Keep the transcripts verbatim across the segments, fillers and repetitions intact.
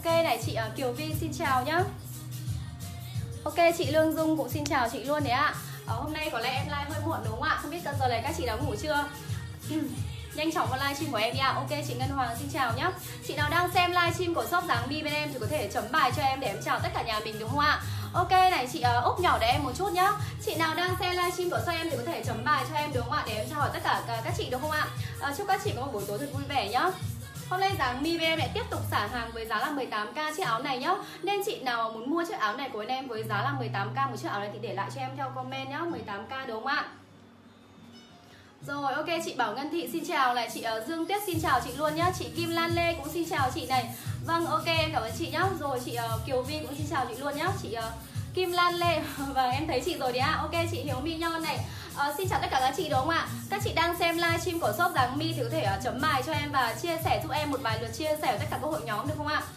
Ok này, chị uh, Kiều Vi xin chào nhá. Ok, chị Lương Dung cũng xin chào chị luôn đấy ạ. Ở hôm nay có lẽ em live hơi muộn đúng không ạ? Không biết giờ này các chị đã ngủ chưa? Nhanh chóng vào livestream của em nha. Ok, chị Ngân Hoàng xin chào nhá. Chị nào đang xem livestream của shop Dáng Mi bên em thì có thể chấm bài cho em để em chào tất cả nhà mình đúng không ạ? Ok này, chị uh, Úc nhỏ để em một chút nhá. Chị nào đang xem livestream của shop em thì có thể chấm bài cho em đúng không ạ? Để em chào hỏi tất cả uh, các chị được không ạ? Uh, chúc các chị có một buổi tối thật vui vẻ nhá. Hôm nay Dáng Mi bên em lại tiếp tục xả hàng với giá là mười tám k chiếc áo này nhá. Nên chị nào muốn mua chiếc áo này của em với giá là mười tám k một chiếc áo này thì để lại cho em theo comment nhá, mười tám k đúng không ạ? Rồi ok, chị Bảo Ngân Thị xin chào này, chị uh, Dương Tuyết xin chào chị luôn nhá. Chị Kim Lan Lê cũng xin chào chị này. Vâng ok, em cảm ơn chị nhá. Rồi chị uh, Kiều Vi cũng xin chào chị luôn nhá. Chị uh, Kim Lan Lê và em thấy chị rồi đấy ạ. Ok, chị Hiếu Mi Nhon này. Uh, xin chào tất cả các chị đúng không ạ? Các chị đang xem livestream của shop Dáng Mi thì có thể uh, chấm bài cho em và chia sẻ giúp em một vài lượt chia sẻ ở tất cả các hội nhóm được không ạ?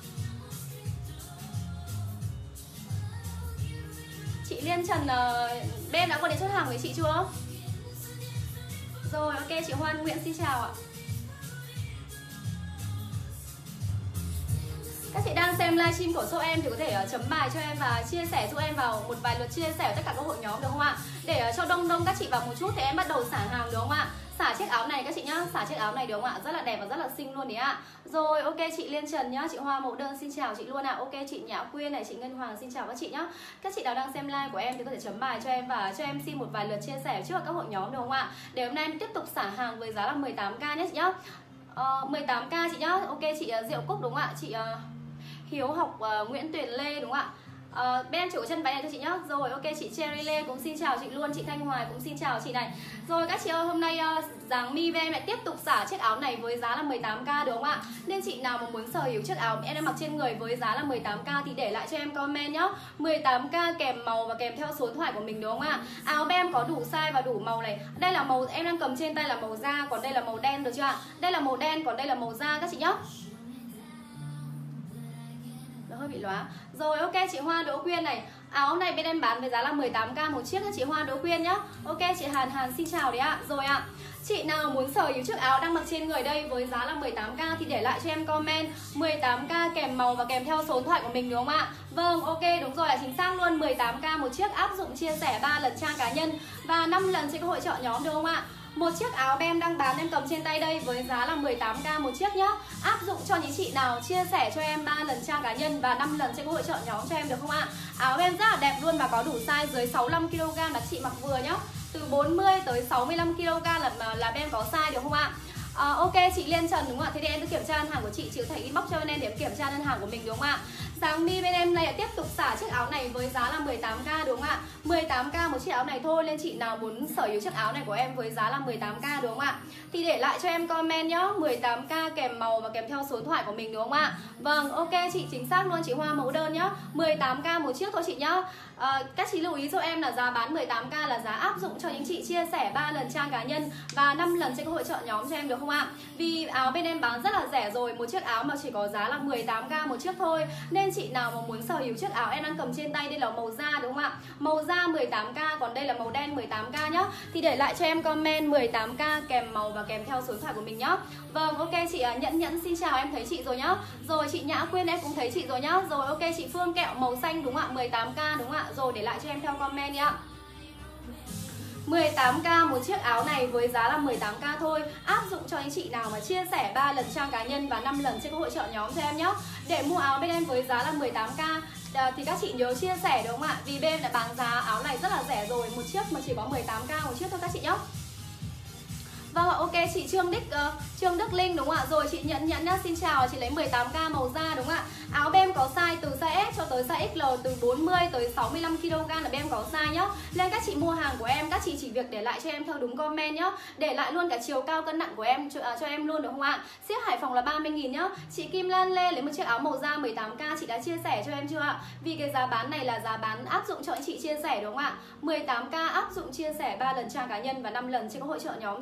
Chị Liên Trần uh, bên đã có đến chốt hàng với chị chưa? Rồi ok, chị Hoan Nguyễn xin chào ạ. Các chị đang xem livestream của shop em thì có thể uh, chấm bài cho em và chia sẻ giúp em vào một vài lượt chia sẻ ở tất cả các hội nhóm được không ạ? Để uh, cho đông đông các chị vào một chút thì em bắt đầu xả hàng đúng không ạ? Xả chiếc áo này các chị nhá, xả chiếc áo này đúng không ạ? Rất là đẹp và rất là xinh luôn đấy ạ. Rồi ok, chị Liên Trần nhá, chị Hoa Mẫu Đơn xin chào chị luôn ạ. Ok, chị Nhã Quyên này, chị Ngân Hoàng xin chào các chị nhá. Các chị nào đang xem live của em thì có thể chấm bài cho em và cho em xin một vài lượt chia sẻ trước các hội nhóm được không ạ? Để hôm nay em tiếp tục xả hàng với giá là mười tám k nhé chị nhá. Uh, mười tám k chị nhá. Ok, chị uh, Diệu Cúc đúng không ạ? Chị uh, Hiếu Học uh, Nguyễn Tuyền Lê đúng không ạ? Uh, bên em chủ chân váy này cho chị nhá. Rồi ok, chị Cherry Lê cũng xin chào chị luôn. Chị Thanh Hoài cũng xin chào chị này. Rồi các chị ơi, hôm nay uh, Dáng Mi bên em lại tiếp tục xả chiếc áo này với giá là mười tám k đúng không ạ? Nên chị nào mà muốn sở hữu chiếc áo em đang mặc trên người với giá là mười tám k thì để lại cho em comment nhá. mười tám k kèm màu và kèm theo số điện thoại của mình đúng không ạ? Áo bên em có đủ size và đủ màu này. Đây là màu em đang cầm trên tay là màu da, còn đây là màu đen được chưa ạ? Đây là màu đen, còn đây là màu da các chị nhá. Hơi bị lóa. Rồi ok, chị Hoa Đỗ Quyên này. Áo này bên em bán với giá là mười tám k một chiếc, chị Hoa Đỗ Quyên nhá. Ok, chị Hàn Hàn xin chào đấy ạ. Rồi ạ. Chị nào muốn sở hữu chiếc áo đang mặc trên người đây với giá là mười tám k thì để lại cho em comment mười tám k kèm màu và kèm theo số điện thoại của mình đúng không ạ? Vâng, ok, đúng rồi, là chính xác luôn. Mười tám k một chiếc, áp dụng chia sẻ ba lần trang cá nhân và năm lần trên các hội chợ nhóm đúng không ạ? Một chiếc áo em đang bán em cầm trên tay đây với giá là mười tám k một chiếc nhá. Áp dụng cho những chị nào chia sẻ cho em ba lần trang cá nhân và năm lần trên các hội chợ nhóm cho em được không ạ? Áo em rất là đẹp luôn và có đủ size dưới sáu mươi lăm ki lô gam là chị mặc vừa nhá. Từ bốn mươi tới sáu mươi lăm ki lô gam là là em có size được không ạ? À, ok, chị Liên Trần đúng không ạ? Thế thì em cứ kiểm tra đơn hàng của chị, chị có thể inbox cho bên em để em kiểm tra đơn hàng của mình đúng không ạ? Dáng Mi bên em này tiếp tục xả chiếc áo này với giá là mười tám k đúng không ạ? mười tám k một chiếc áo này thôi, nên chị nào muốn sở hữu chiếc áo này của em với giá là mười tám k đúng không ạ? Thì để lại cho em comment nhá, mười tám k kèm màu và kèm theo số điện thoại của mình đúng không ạ? Vâng, ok chị, chính xác luôn, chị Hoa Mẫu Đơn nhá. mười tám k một chiếc thôi chị nhá. À, các chị lưu ý cho em là giá bán mười tám k là giá áp dụng cho những chị chia sẻ ba lần trang cá nhân và năm lần trên các hội chợ nhóm cho em được không ạ? Vì áo bên em bán rất là rẻ rồi, một chiếc áo mà chỉ có giá là mười tám k một chiếc thôi. Nên chị nào mà muốn sở hữu chiếc áo em đang cầm trên tay, đây là màu da đúng không ạ? Màu da mười tám k, còn đây là màu đen mười tám k nhá. Thì để lại cho em comment mười tám k kèm màu và kèm theo số điện thoại của mình nhá. Vâng, ok chị Nhẫn Nhẫn xin chào, em thấy chị rồi nhá. Rồi chị Nhã Quyên em cũng thấy chị rồi nhá. Rồi ok, chị Phương Kẹo màu xanh đúng không ạ? mười tám k đúng không ạ? Rồi để lại cho em theo comment đi ạ. mười tám k một chiếc áo này với giá là mười tám k thôi. Áp dụng cho những chị nào mà chia sẻ ba lần trang cá nhân và năm lần trên các hội chợ nhóm cho em nhé. Để mua áo bên em với giá là mười tám k à, thì các chị nhớ chia sẻ đúng không ạ? Vì bên em đã bán giá áo này rất là rẻ rồi, một chiếc mà chỉ có mười tám k một chiếc thôi các chị nhé. Vâng ạ, ok chị Trương Đức uh, Trương Đức Linh đúng không ạ? Rồi chị Nhẫn Nhẫn nhá, xin chào, chị lấy mười tám k màu da đúng không ạ? Áo bên em có size từ size S cho tới size ích lờ, từ bốn mươi tới sáu mươi lăm ki lô gam là bên em có size nhá. Nên các chị mua hàng của em, các chị chỉ việc để lại cho em theo đúng comment nhá. Để lại luôn cả chiều cao cân nặng của em cho, uh, cho em luôn được không ạ? Ship Hải Phòng là ba mươi nghìn nhá. Chị Kim Lan Lê lấy một chiếc áo màu da mười tám k, chị đã chia sẻ cho em chưa ạ? Vì cái giá bán này là giá bán áp dụng cho anh chị chia sẻ đúng không ạ? mười tám k áp dụng chia sẻ ba lần trang cá nhân và năm lần trên các hội chợ nhóm cho em được không ạ?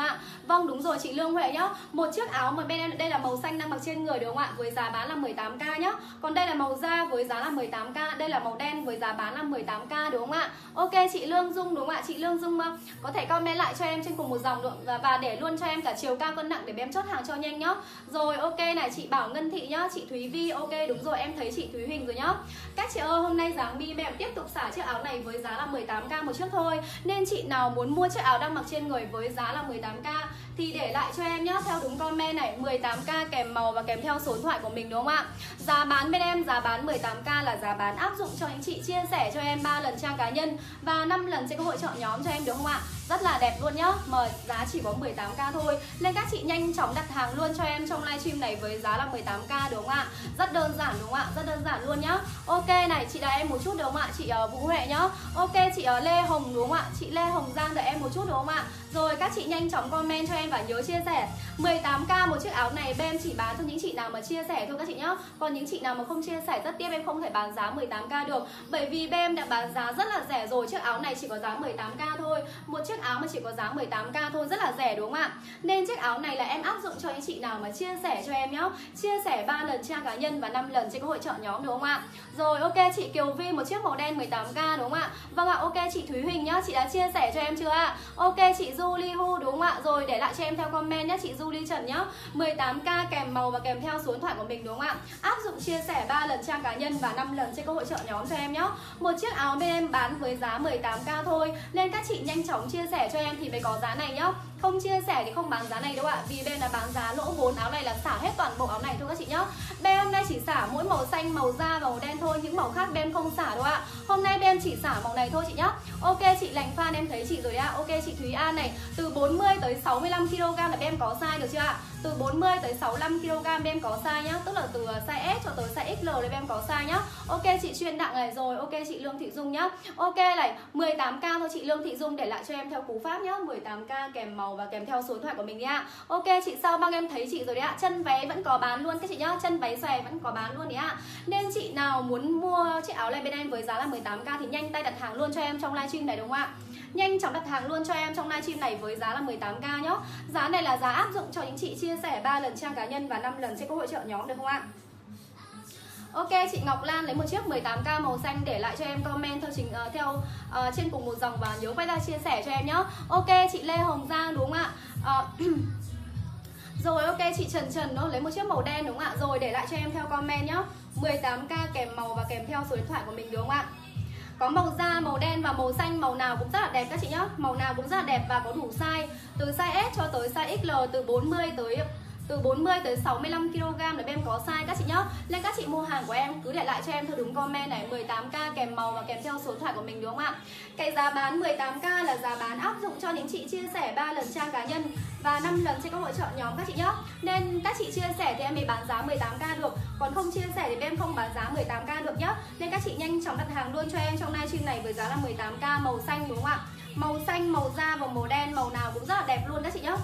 ạ? Vâng đúng rồi chị Lương Huệ nhá. Một chiếc áo mà bên em đây là màu xanh đang mặc trên người đúng không ạ? Với giá bán là mười tám k nhá. Còn đây là màu da với giá là mười tám k, đây là màu đen với giá bán là mười tám k đúng không ạ? Ok chị Lương Dung đúng không ạ? Chị Lương Dung có thể comment lại cho em trên cùng một dòng được, và để luôn cho em cả chiều cao cân nặng để em chốt hàng cho nhanh nhá. Rồi ok này, chị Bảo Ngân Thị nhá, chị Thúy Vi, ok đúng rồi em thấy chị Thúy Huỳnh rồi nhá. Các chị ơi, hôm nay dáng bi em tiếp tục xả chiếc áo này với giá là mười tám k một chiếc thôi. Nên chị nào muốn mua chiếc áo đang mặc trên người với giá là mười tám k thì để lại cho em nhá, theo đúng comment này, mười tám k kèm màu và kèm theo số điện thoại của mình đúng không ạ? Giá bán bên em, giá bán mười tám k là giá bán áp dụng cho những chị chia sẻ cho em ba lần trang cá nhân và năm lần trên cơ hội chọn nhóm cho em được không ạ? Rất là đẹp luôn nhá, mà giá chỉ có mười tám k thôi. Nên các chị nhanh chóng đặt hàng luôn cho em trong livestream này với giá là mười tám k đúng không ạ? Rất đơn giản đúng không ạ? Rất đơn giản luôn nhá. Ok này, chị đợi em một chút đúng không ạ? Chị uh, Vũ Huệ nhá. Ok chị uh, Lê Hồng đúng không ạ? Chị Lê Hồng Giang đợi em một chút đúng không ạ? Rồi các chị nhanh chóng comment cho em và nhớ chia sẻ. Mười tám k một chiếc áo này bên em chỉ bán cho những chị nào mà chia sẻ thôi các chị nhá. Còn những chị nào mà không chia sẻ rất tiếc em không thể bán giá mười tám k được. Bởi vì bên em đã bán giá rất là rẻ rồi. Chiếc áo này chỉ có giá mười tám k thôi. Một chiếc áo mà chỉ có giá mười tám k thôi, rất là rẻ đúng không ạ? Nên chiếc áo này là em áp dụng cho những chị nào mà chia sẻ cho em nhá. Chia sẻ ba lần trang cá nhân và năm lần trên cơ hội chọn nhóm đúng không ạ? Rồi ok chị Kiều Vi một chiếc màu đen mười tám k đúng không ạ? Vâng ạ, ok chị Thúy Huỳnh nhá, chị đã chia sẻ cho em chưa ạ? Ok chị Julie Hu đúng không ạ? Rồi để lại cho em theo comment nhá chị Julie Trần nhá. mười tám k kèm màu và kèm theo số điện thoại của mình đúng không ạ? Áp dụng chia sẻ ba lần trang cá nhân và năm lần trên cơ hội chọn nhóm cho em nhá. Một chiếc áo bên em bán với giá mười tám k thôi. Nên các chị nhanh chóng chia sẻ cho em thì mới có giá này nhá. Không chia sẻ thì không bán giá này đâu ạ. Vì bên là bán giá lỗ vốn, áo này là xả hết toàn bộ áo này thôi các chị nhá. Bên hôm nay chỉ xả mỗi màu xanh, màu da và màu đen thôi, những màu khác bên không xả đâu ạ. Hôm nay bên chỉ xả màu này thôi chị nhá. Ok chị Lành Phan em thấy chị rồi ạ. Ok chị Thúy An này, từ bốn mươi tới sáu mươi lăm ki lô gam là bên em có size được chưa ạ? Từ bốn mươi tới sáu mươi lăm ki lô gam bên em có size nhá, tức là từ size S cho tới size ích lờ là bên em có size nhá. Ok chị Chuyên Đặng này, rồi ok chị Lương Thị Dung nhá. Ok này, mười tám k thôi chị Lương Thị Dung, để lại cho em theo cú pháp nhá, mười tám k kèm màu và kèm theo số điện thoại của mình đi ạ. Ok chị Sao Băng em thấy chị rồi đấy ạ. Chân váy vẫn có bán luôn các chị nhá, chân váy xòe vẫn có bán luôn đấy ạ. Nên chị nào muốn mua chiếc áo này bên em với giá là mười tám k thì nhanh tay đặt hàng luôn cho em trong livestream này đúng không ạ? Nhanh chóng đặt hàng luôn cho em trong livestream này với giá là mười tám k nhá. Giá này là giá áp dụng cho những chị chia sẻ ba lần trang cá nhân và năm lần trên các hỗ trợ nhóm được không ạ? Ok chị Ngọc Lan lấy một chiếc mười tám k màu xanh, để lại cho em comment theo trình uh, theo uh, trên cùng một dòng và nhớ quay ra chia sẻ cho em nhá. Ok chị Lê Hồng Giang đúng không ạ? Uh, Rồi ok chị Trần Trần nó lấy một chiếc màu đen đúng không ạ? Rồi để lại cho em theo comment nhá. mười tám k kèm màu và kèm theo số điện thoại của mình đúng không ạ? Có màu da, màu đen và màu xanh, màu nào cũng rất là đẹp các chị nhá. Màu nào cũng rất là đẹp và có đủ size, từ size S cho tới size ích lờ, từ bốn mươi tới từ bốn mươi tới sáu mươi lăm ki lô gam là bên em có size các chị nhá. Nên các chị mua hàng của em cứ để lại cho em theo đúng comment này, mười tám k kèm màu và kèm theo số điện thoại của mình đúng không ạ? Cái giá bán mười tám k là giá bán áp dụng cho những chị chia sẻ ba lần trang cá nhân và năm lần trên các hội trợ nhóm các chị nhá. Nên các chị chia sẻ thì em mới bán giá mười tám k được, còn không chia sẻ thì bên em không bán giá mười tám k được nhá. Nên các chị nhanh chóng đặt hàng luôn cho em trong livestream này với giá là mười tám k, màu xanh đúng không ạ? Màu xanh, màu da và màu đen, màu nào cũng rất là đẹp luôn các chị nhá.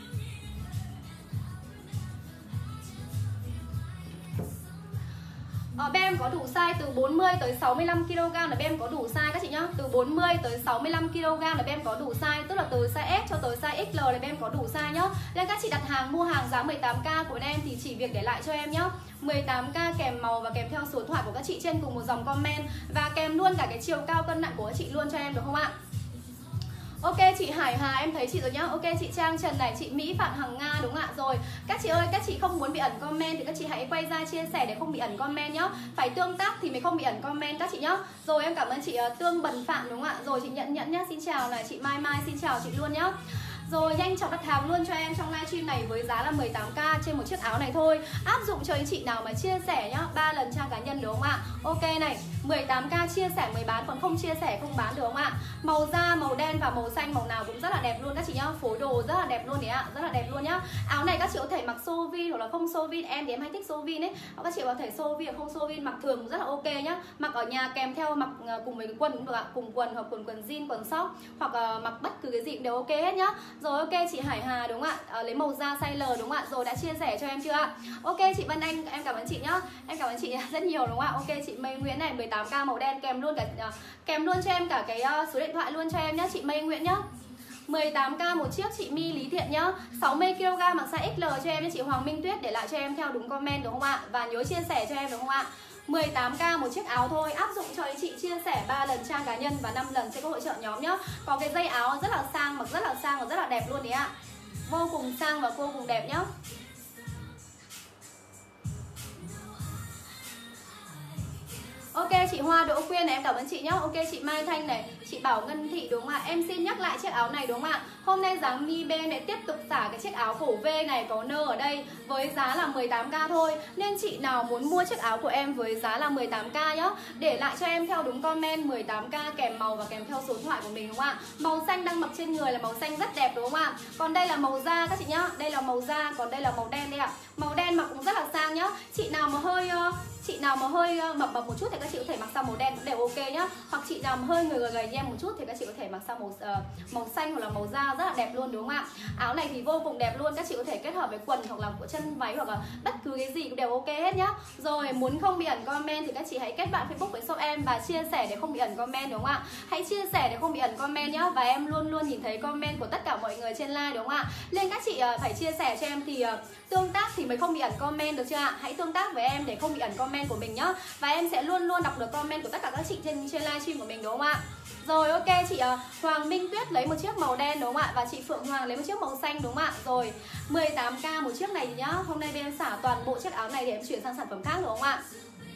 Ở bên em có đủ size từ bốn mươi tới sáu mươi lăm ki lô gam là bên em có đủ size các chị nhá. Từ bốn mươi tới sáu mươi lăm ki lô gam là bên em có đủ size, tức là từ size S cho tới size ích lờ là bên em có đủ size nhá. Nên các chị đặt hàng mua hàng giá mười tám k của bên em thì chỉ việc để lại cho em nhá. mười tám k kèm màu và kèm theo số điện thoại của các chị trên cùng một dòng comment và kèm luôn cả cái chiều cao cân nặng của các chị luôn cho em được không ạ? Ok chị Hải Hà em thấy chị rồi nhá. Ok chị Trang Trần này, chị Mỹ Phạm Hằng Nga đúng không ạ? Rồi các chị ơi, các chị không muốn bị ẩn comment thì các chị hãy quay ra chia sẻ để không bị ẩn comment nhá. Phải tương tác thì mới không bị ẩn comment các chị nhá. Rồi em cảm ơn chị uh, Tương Bần Phạm đúng không ạ? Rồi chị Nhận Nhận nhá, xin chào này, chị Mai Mai xin chào chị luôn nhá. Rồi nhanh chóng đặt hàng luôn cho em trong livestream này với giá là mười tám k trên một chiếc áo này thôi. Áp dụng cho anh chị nào mà chia sẻ nhá, ba lần trang cá nhân đúng không ạ? Ok này, mười tám k chia sẻ mới bán, còn không chia sẻ không bán được không ạ? Màu da, màu đen và màu xanh, màu nào cũng rất là đẹp luôn các chị nhá. Phối đồ rất là đẹp luôn đấy ạ, rất là đẹp luôn nhá. Áo này các chị có thể mặc xô vin hoặc là không xô vin, em thì em hay thích xô vin ấy. Các chị có thể xô vin hoặc không xô vin, mặc thường cũng rất là ok nhá. Mặc ở nhà kèm theo mặc cùng với cái quần cũng được ạ, cùng quần hoặc quần quần jean, quần sóc hoặc uh, mặc bất cứ cái gì cũng đều ok hết nhá. Rồi ok chị Hải Hà đúng không ạ? À, lấy màu da size L đúng không ạ? Rồi đã chia sẻ cho em chưa ạ? Ok chị Vân Anh em cảm ơn chị nhá. Em cảm ơn chị rất nhiều đúng không ạ? Ok chị Mây Nguyễn này, mười tám k màu đen kèm luôn cả uh, kèm luôn cho em cả cái uh, số điện thoại luôn cho em nhá chị Mây Nguyễn nhá. mười tám k một chiếc chị My Lý Thiện nhá. sáu mươi ki lô gam mặc size ích lờ cho em, chị Hoàng Minh Tuyết để lại cho em theo đúng comment được không ạ? Và nhớ chia sẻ cho em được không ạ? mười tám k một chiếc áo thôi, áp dụng cho anh chị chia sẻ ba lần trang cá nhân và năm lần sẽ có hỗ trợ nhóm nhá. Có cái dây áo rất là sang, mặc rất là sang và rất là đẹp luôn đấy ạ. Vô cùng sang và vô cùng đẹp nhá. Ok chị Hoa Đỗ Quyên này, em cảm ơn chị nhá. Ok chị Mai Thanh này, chị Bảo Ngân Thị đúng không ạ? Em xin nhắc lại chiếc áo này đúng không ạ? Hôm nay giá Mi bên lại tiếp tục xả cái chiếc áo cổ V này có nơ ở đây với giá là mười tám k thôi. Nên chị nào muốn mua chiếc áo của em với giá là mười tám k nhá, để lại cho em theo đúng comment mười tám k kèm màu và kèm theo số điện thoại của mình đúng không ạ? Màu xanh đang mặc trên người là màu xanh rất đẹp đúng không ạ? Còn đây là màu da các chị nhá, đây là màu da, còn đây là màu đen đây ạ. Màu đen mặc cũng rất là sang nhá. Chị nào mà hơi uh, chị nào mà hơi mập mập một chút thì các chị có thể mặc sang màu đen cũng đều ok nhá. Hoặc chị nào mà hơi người gầy gầy như em một chút thì các chị có thể mặc sang màu uh, màu xanh hoặc là màu da rất là đẹp luôn đúng không ạ? Áo này thì vô cùng đẹp luôn, các chị có thể kết hợp với quần hoặc là của chân váy hoặc là bất cứ cái gì cũng đều ok hết nhá. Rồi muốn không bị ẩn comment thì các chị hãy kết bạn Facebook với shop em và chia sẻ để không bị ẩn comment đúng không ạ? Hãy chia sẻ để không bị ẩn comment nhá, và em luôn luôn nhìn thấy comment của tất cả mọi người trên live đúng không ạ? Nên các chị uh, phải chia sẻ cho em thì uh, tương tác thì mới không bị ẩn comment được chưa ạ? Hãy tương tác với em để không bị ẩn comment của mình nhá, và em sẽ luôn luôn đọc được comment của tất cả các chị trên trên livestream của mình đúng không ạ? Rồi ok chị uh, Hoàng Minh Tuyết lấy một chiếc màu đen đúng không ạ? Và chị Phượng Hoàng lấy một chiếc màu xanh đúng không ạ? Rồi mười tám k một chiếc này thì nhá. Hôm nay bên em xả toàn bộ chiếc áo này để em chuyển sang sản phẩm khác đúng không ạ?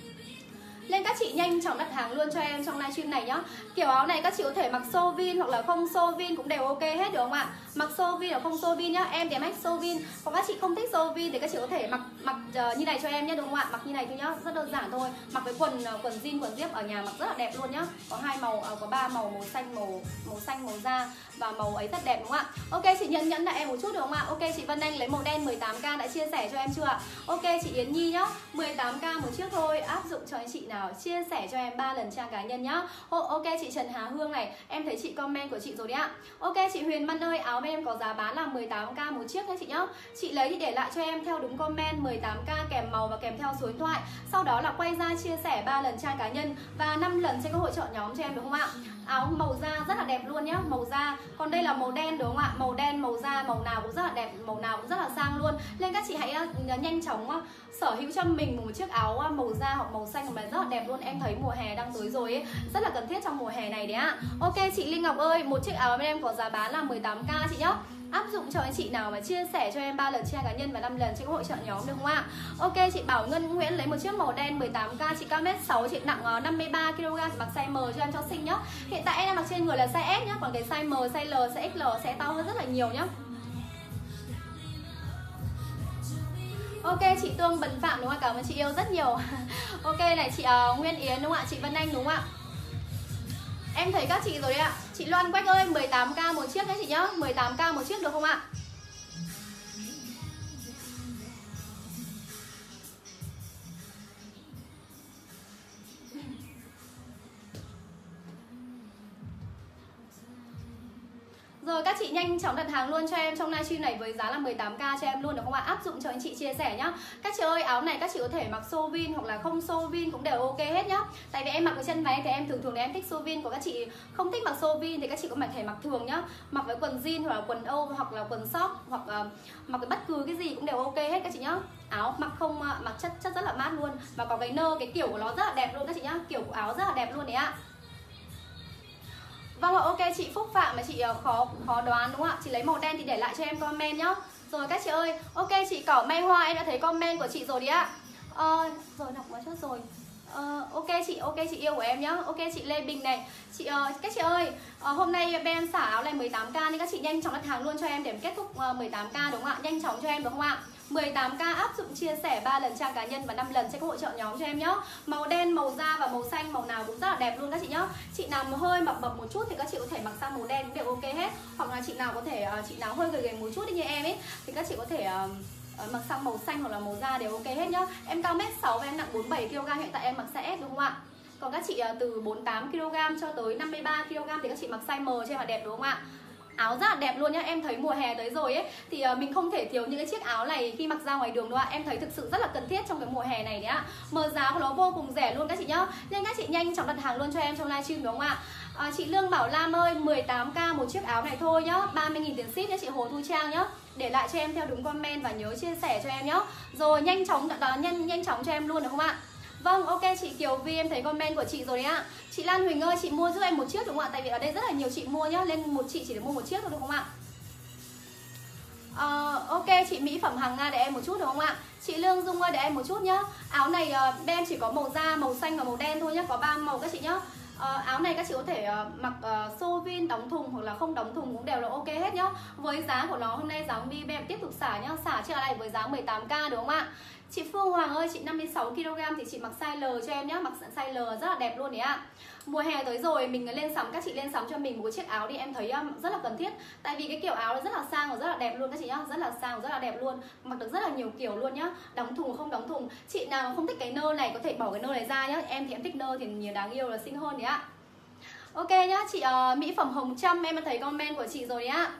Nên các chị nhanh chóng đặt hàng luôn cho em trong livestream này nhá. Kiểu áo này các chị có thể mặc xô vin hoặc là không xô vin cũng đều ok hết được không ạ? Mặc xô vin hoặc không xô vin nhá. Em thì em thích xô vin. Còn các chị không thích xô vin thì các chị có thể mặc mặc uh, như này cho em nhá đúng không ạ? Mặc như này thôi nhá, rất đơn giản thôi. Mặc với quần uh, quần jean, quần ziếp ở nhà mặc rất là đẹp luôn nhá. Có hai màu, uh, có ba màu, màu xanh, màu màu xanh, màu da và màu ấy rất đẹp đúng không ạ? Ok chị Nhẫn Nhẫn lại em một chút được không ạ? Ok chị Vân Anh lấy màu đen mười tám k đã chia sẻ cho em chưa ạ? Ok chị Yến Nhi nhá, mười tám k một chiếc thôi, áp dụng cho anh chị nào chia sẻ cho em ba lần trang cá nhân nhá. Ok chị Trần Hà Hương này, em thấy chị comment của chị rồi đấy ạ. Ok chị Huyền Mân ơi, áo bên em có giá bán là mười tám k một chiếc nha chị nhá. Chị lấy thì để lại cho em theo đúng comment mười tám k kèm màu và kèm theo số điện thoại. Sau đó là quay ra chia sẻ ba lần trang cá nhân và năm lần sẽ có hỗ trợ nhóm cho em đúng không ạ? Áo màu da rất là đẹp luôn nhá, màu da. Còn đây là màu đen đúng không ạ? Màu đen, màu da, màu nào cũng rất là đẹp, màu nào cũng rất là sang luôn. Nên các chị hãy nhanh chóng sở hữu cho mình một chiếc áo màu da hoặc màu xanh mà rất là đẹp luôn. Em thấy mùa hè đang tới rồi ấy, rất là cần thiết trong mùa hè này đấy ạ. Ok chị Linh Ngọc ơi, một chiếc áo bên em có giá bán là mười tám k chị nhá. Áp dụng cho anh chị nào mà chia sẻ cho em ba lần share cá nhân và năm lần sẽ có hỗ trợ nhóm được không ạ? Ok chị Bảo Ngân Nguyễn lấy một chiếc màu đen mười tám k, chị cao mét sáu, chị nặng năm mươi ba ki lô gam, chị mặc size M cho em cho xinh nhá. Hiện tại em đang mặc trên người là size S nhá, còn cái size M, size L, size ích lờ sẽ to hơn rất là nhiều nhá. Ok chị Tương Bần Phạm đúng không ạ? Cảm ơn chị yêu rất nhiều. Ok này chị uh, Nguyên Yến đúng không ạ? Chị Vân Anh đúng không ạ? Em thấy các chị rồi đấy ạ. Chị Loan Quách ơi, mười tám k một chiếc đấy chị nhá, mười tám k một chiếc được không ạ? Rồi các chị nhanh chóng đặt hàng luôn cho em trong livestream này với giá là mười tám k cho em luôn được không ạ? Áp dụng cho anh chị chia sẻ nhá. Các chị ơi, áo này các chị có thể mặc xô vin hoặc là không xô vin cũng đều ok hết nhá. Tại vì em mặc với chân váy thì em thường thường thì em thích xô vin, của các chị không thích mặc xô vin thì các chị có thể mặc thường nhá. Mặc với quần jean hoặc là quần âu hoặc là quần sóc hoặc uh, mặc với bất cứ cái gì cũng đều ok hết các chị nhá. Áo mặc không uh, mặc chất chất rất là mát luôn, và có cái nơ, cái kiểu của nó rất là đẹp luôn các chị nhá. Kiểu của áo rất là đẹp luôn đấy ạ. Vâng ạ, ok chị Phúc Phạm mà chị khó khó đoán đúng không ạ? Chị lấy màu đen thì để lại cho em comment nhá. Rồi các chị ơi, ok chị Cỏ May Hoa em đã thấy comment của chị rồi đấy ạ. Ờ, rồi đọc một chút rồi. Ờ, ok chị, ok chị yêu của em nhá. Ok chị Lê Bình này. Chị uh, các chị ơi, uh, hôm nay bên em xả áo này mười tám k nên các chị nhanh chóng đặt hàng luôn cho em để kết thúc uh, mười tám k đúng không ạ? Nhanh chóng cho em đúng không ạ? mười tám k áp dụng chia sẻ ba lần trang cá nhân và năm lần sẽ có hỗ trợ nhóm cho em nhá. Màu đen, màu da và màu xanh, màu nào cũng rất là đẹp luôn các chị nhá. Chị nào mà hơi mập mập một chút thì các chị có thể mặc sang màu đen cũng đều ok hết. Hoặc là chị nào có thể uh, chị nào hơi gầy gầy một chút như em ấy thì các chị có thể uh, uh, mặc sang màu xanh hoặc là màu da đều ok hết nhá. Em cao mét sáu và em nặng bốn mươi bảy ki lô gam, hiện tại em mặc size S đúng không ạ? Còn các chị uh, từ bốn mươi tám ki lô gam cho tới năm mươi ba ki lô gam thì các chị mặc size M cho em là đẹp đúng không ạ? Áo rất là đẹp luôn nhá. Em thấy mùa hè tới rồi ấy thì uh, mình không thể thiếu những cái chiếc áo này khi mặc ra ngoài đường đâu ạ. Em thấy thực sự rất là cần thiết trong cái mùa hè này đấy ạ. Mà giá của nó vô cùng rẻ luôn các chị nhá. Nên các chị nhanh chóng đặt hàng luôn cho em trong livestream đúng không ạ? à, Chị Lương Bảo Lam ơi, mười tám k một chiếc áo này thôi nhá, ba mươi nghìn tiền ship nhá chị Hồ Thu Trang nhá. Để lại cho em theo đúng comment và nhớ chia sẻ cho em nhá. Rồi nhanh chóng đó, nhanh nhanh chóng cho em luôn được không ạ? Vâng, ok chị Kiều Vi, em thấy comment của chị rồi đấy ạ. Chị Lan Huỳnh ơi, chị mua giúp em một chiếc đúng không ạ? Tại vì ở đây rất là nhiều chị mua nhá, lên một chị chỉ được mua một chiếc thôi được không ạ? Uh, ok chị Mỹ Phẩm Hằng Nga để em một chút được không ạ? Chị Lương Dung ơi để em một chút nhá. Áo này uh, đen chỉ có màu da, màu xanh và màu đen thôi nhá, có ba màu các chị nhá. Uh, áo này các chị có thể uh, mặc uh, xô vin đóng thùng hoặc là không đóng thùng cũng đều là ok hết nhá. Với giá của nó hôm nay giá Vi em tiếp tục xả nhá, xả chiếc áo này với giá mười tám k đúng không ạ? Chị Phương Hoàng ơi, chị năm mươi sáu ki lô gam thì chị mặc size L cho em nhá, mặc size L rất là đẹp luôn đấy ạ. Mùa hè tới rồi mình lên sắm, các chị lên sắm cho mình một chiếc áo đi, em thấy um, rất là cần thiết. Tại vì cái kiểu áo nó rất là sang và rất là đẹp luôn các chị nhá, rất là sang và rất là đẹp luôn, mặc được rất là nhiều kiểu luôn nhá. Đóng thùng không đóng thùng, chị nào không thích cái nơ này có thể bỏ cái nơ này ra nhá. Em thì em thích nơ thì nhiều đáng yêu là xinh hơn đấy ạ. Ok nhá, chị uh, Mỹ Phẩm Hồng Trâm em đã thấy comment của chị rồi đấy ạ.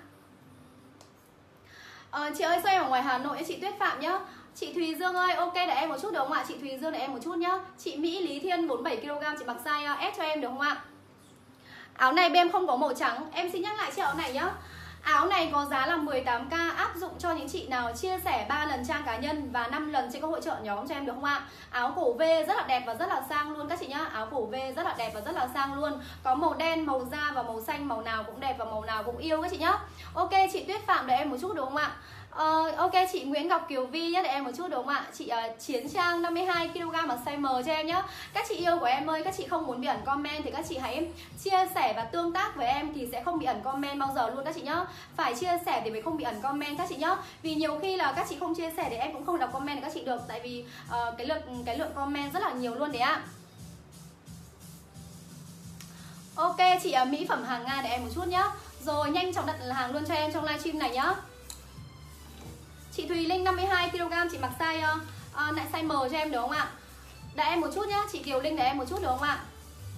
uh, Chị ơi sao em ở ngoài Hà Nội, chị Tuyết Phạm nhá. Chị Thùy Dương ơi, ok để em một chút được không ạ? Chị Thùy Dương để em một chút nhá. Chị Mỹ Lý Thiên bốn mươi bảy ki lô gam chị mặc size S cho em được không ạ? Áo này bên em không có màu trắng. Em xin nhắc lại chiếc áo này nhá. Áo này có giá là mười tám k, áp dụng cho những chị nào chia sẻ ba lần trang cá nhân và năm lần trên các hội trợ nhóm cho em được không ạ? Áo cổ V rất là đẹp và rất là sang luôn các chị nhá. Áo cổ V rất là đẹp và rất là sang luôn. Có màu đen, màu da và màu xanh, màu nào cũng đẹp và màu nào cũng yêu các chị nhá. Ok chị Tuyết Phạm đợi em một chút được không ạ? Uh, ok chị Nguyễn Ngọc Kiều Vi nhé, để em một chút đúng không ạ? Chị uh, Chiến Trang năm mươi hai ki lô gam mặc size M cho em nhé. Các chị yêu của em ơi, các chị không muốn bị ẩn comment thì các chị hãy chia sẻ và tương tác với em thì sẽ không bị ẩn comment bao giờ luôn các chị nhá. Phải chia sẻ thì mới không bị ẩn comment các chị nhá. Vì nhiều khi là các chị không chia sẻ thì em cũng không đọc comment của các chị được. Tại vì uh, cái lượt cái lượng comment rất là nhiều luôn đấy ạ. Ok chị uh, Mỹ Phẩm Hàng Nga để em một chút nhá. Rồi nhanh chóng đặt hàng luôn cho em trong livestream này nhá. Chị Thùy Linh năm mươi hai ki lô gam chị mặc size uh, uh, size M cho em được không ạ? Đợi em một chút nhá, chị Kiều Linh để em một chút được không ạ?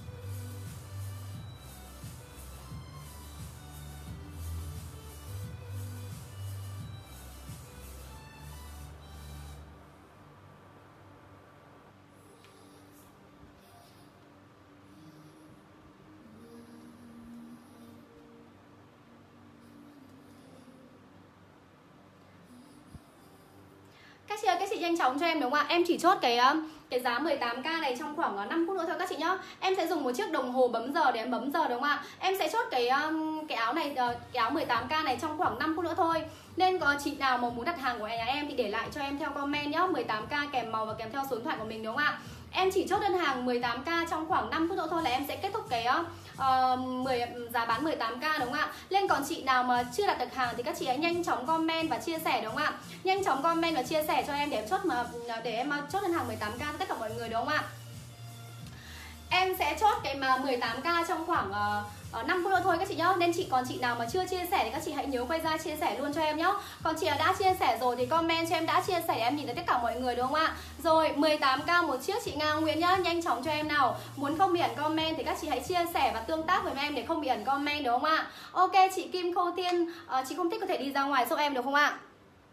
Các chị ơi, các chị nhanh chóng cho em đúng không ạ? Em chỉ chốt cái cái giá mười tám k này trong khoảng năm phút nữa thôi các chị nhá. Em sẽ dùng một chiếc đồng hồ bấm giờ để em bấm giờ đúng không ạ? Em sẽ chốt cái cái áo này, cái áo mười tám k này trong khoảng năm phút nữa thôi. Nên có chị nào mà muốn đặt hàng của nhà em thì để lại cho em theo comment nhá. mười tám k kèm màu và kèm theo số điện thoại của mình đúng không ạ? Em chỉ chốt đơn hàng mười tám k trong khoảng năm phút nữa thôi là em sẽ kết thúc cái uh, mười, giá bán mười tám k đúng không ạ? Lên còn chị nào mà chưa đặt được hàng thì các chị hãy nhanh chóng comment và chia sẻ đúng không ạ? Nhanh chóng comment và chia sẻ cho em để em chốt mà để em chốt đơn hàng mười tám k cho tất cả mọi người đúng không ạ? Em sẽ chốt cái mà mười tám k trong khoảng uh, năm phút nữa thôi các chị nhá. Nên chị còn chị nào mà chưa chia sẻ thì các chị hãy nhớ quay ra chia sẻ luôn cho em nhá. Còn chị đã chia sẻ rồi thì comment cho em đã chia sẻ để em nhìn thấy tất cả mọi người đúng không ạ? Rồi mười tám k một chiếc chị Nga Nguyễn nhá, nhanh chóng cho em nào. Muốn không bị ẩn comment thì các chị hãy chia sẻ và tương tác với em để không bị ẩn comment đúng không ạ? Ok chị Kim Khâu Tiên, uh, chị không thích có thể đi ra ngoài giúp em được không ạ?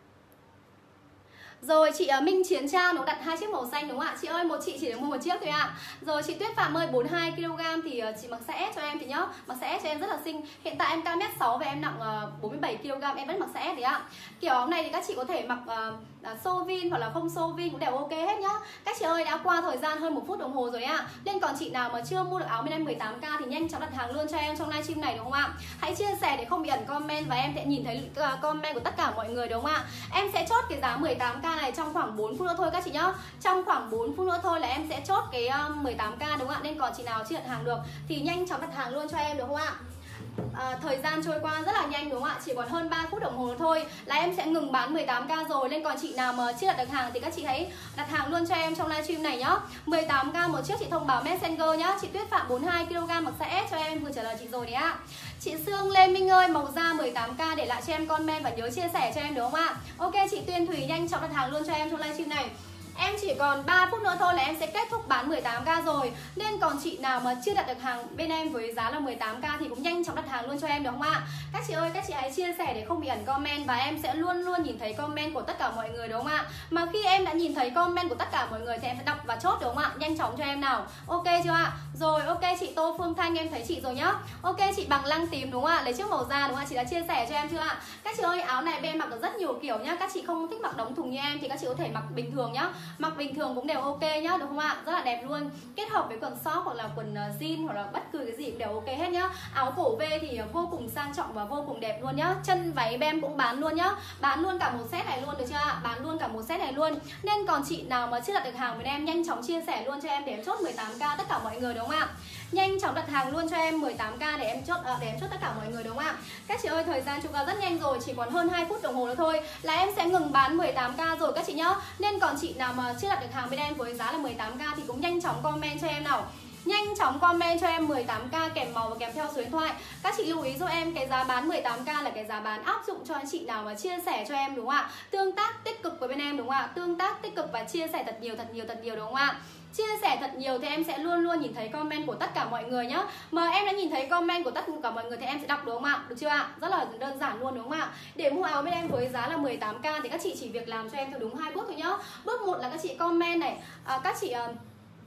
Rồi chị uh, Minh Chiến Trang nó đặt hai chiếc màu xanh đúng không ạ? Chị ơi một chị chỉ được mua một chiếc thôi ạ. Rồi chị Tuyết Phạm ơi bốn mươi hai ki lô gam thì uh, chị mặc size S cho em thì nhá. Mặc size S cho em rất là xinh. Hiện tại em cao mét sáu và em nặng uh, bốn mươi bảy ki lô gam, em vẫn mặc size S đấy ạ. Kiểu áo này thì các chị có thể mặc uh, uh, xô vin hoặc là không xô vin cũng đều ok hết nhá. Các chị ơi đã qua thời gian hơn một phút đồng hồ rồi ạ. Nên còn chị nào mà chưa mua được áo bên em mười tám k thì nhanh chóng đặt hàng luôn cho em trong livestream này đúng không ạ? Hãy chia sẻ để không bị ẩn comment và em sẽ nhìn thấy uh, comment của tất cả mọi người đúng không ạ? Em sẽ chốt cái giá mười tám k này trong khoảng bốn phút nữa thôi các chị nhá. Trong khoảng bốn phút nữa thôi là em sẽ chốt cái um, mười tám k đúng không ạ? Nên còn chị nào chưa đặt hàng được thì nhanh chóng đặt hàng luôn cho em được không ạ? À, thời gian trôi qua rất là nhanh đúng không ạ? Chỉ còn hơn ba phút đồng hồ thôi là em sẽ ngừng bán mười tám k rồi. Nên còn chị nào mà chưa đặt được hàng thì các chị hãy đặt hàng luôn cho em trong livestream này nhá. mười tám k một chiếc chị thông báo Messenger nhá. Chị Tuyết Phạm bốn mươi hai ki lô gam mặc size S cho em, vừa trả lời chị rồi đấy ạ. Chị Sương Lê Minh ơi, màu da mười tám k để lại cho em comment và nhớ chia sẻ cho em đúng không ạ? Ok chị Tuyên Thùy nhanh chóng đặt hàng luôn cho em trong livestream này. Em chỉ còn ba phút nữa thôi là em sẽ kết thúc bán mười tám k rồi. Nên còn chị nào mà chưa đặt được hàng bên em với giá là mười tám k thì cũng nhanh chóng đặt hàng luôn cho em được không ạ? Các chị ơi, các chị hãy chia sẻ để không bị ẩn comment. Và em sẽ luôn luôn nhìn thấy comment của tất cả mọi người đúng không ạ? Mà khi em đã nhìn thấy comment của tất cả mọi người thì em sẽ đọc và chốt đúng không ạ? Nhanh chóng cho em nào. Ok chưa ạ? Rồi, ok chị Tô Phương Thanh, em thấy chị rồi nhá. Ok chị Bằng Lăng Tím đúng không ạ? Lấy chiếc màu da đúng không ạ? Chị đã chia sẻ cho em chưa ạ? Các chị ơi, áo này bên mặc được rất nhiều kiểu nhá. Các chị không thích mặc đóng thùng như em thì các chị có thể mặc bình thường nhá. Mặc bình thường cũng đều ok nhá, được không ạ? Rất là đẹp luôn. Kết hợp với quần short hoặc là quần jean hoặc là bất cứ cái gì cũng đều ok hết nhá. Áo cổ V thì vô cùng sang trọng và vô cùng đẹp luôn nhá. Chân váy bên cũng bán luôn nhá. Bán luôn cả một set này luôn được chưa ạ? Bán luôn cả một set này luôn. Nên còn chị nào mà chưa đặt được hàng với em nhanh chóng chia sẻ luôn cho em để em chốt mười tám k tất cả mọi người đúng không ạ? Nhanh chóng đặt hàng luôn cho em mười tám k để em chốt à, để em chốt tất cả mọi người đúng không ạ? Các chị ơi, thời gian chúng ta rất nhanh rồi, chỉ còn hơn hai phút đồng hồ nữa thôi là em sẽ ngừng bán mười tám k rồi các chị nhá. Nên còn chị nào mà chưa đặt được hàng bên em với giá là mười tám k thì cũng nhanh chóng comment cho em nào. Nhanh chóng comment cho em mười tám k kèm màu và kèm theo số điện thoại. Các chị lưu ý giúp em cái giá bán mười tám k là cái giá bán áp dụng cho anh chị nào mà chia sẻ cho em đúng không ạ? Tương tác tích cực với bên em đúng không ạ? Tương tác tích cực và chia sẻ thật nhiều thật nhiều thật nhiều đúng không ạ? Chia sẻ thật nhiều thì em sẽ luôn luôn nhìn thấy comment của tất cả mọi người nhá. Mà em đã nhìn thấy comment của tất cả mọi người thì em sẽ đọc đúng không ạ? Được chưa ạ? Rất là đơn giản luôn đúng không ạ? Để mua áo bên em với giá là mười tám k thì các chị chỉ việc làm cho em theo đúng hai bước thôi nhá. Bước một là các chị comment này, à, các chị uh,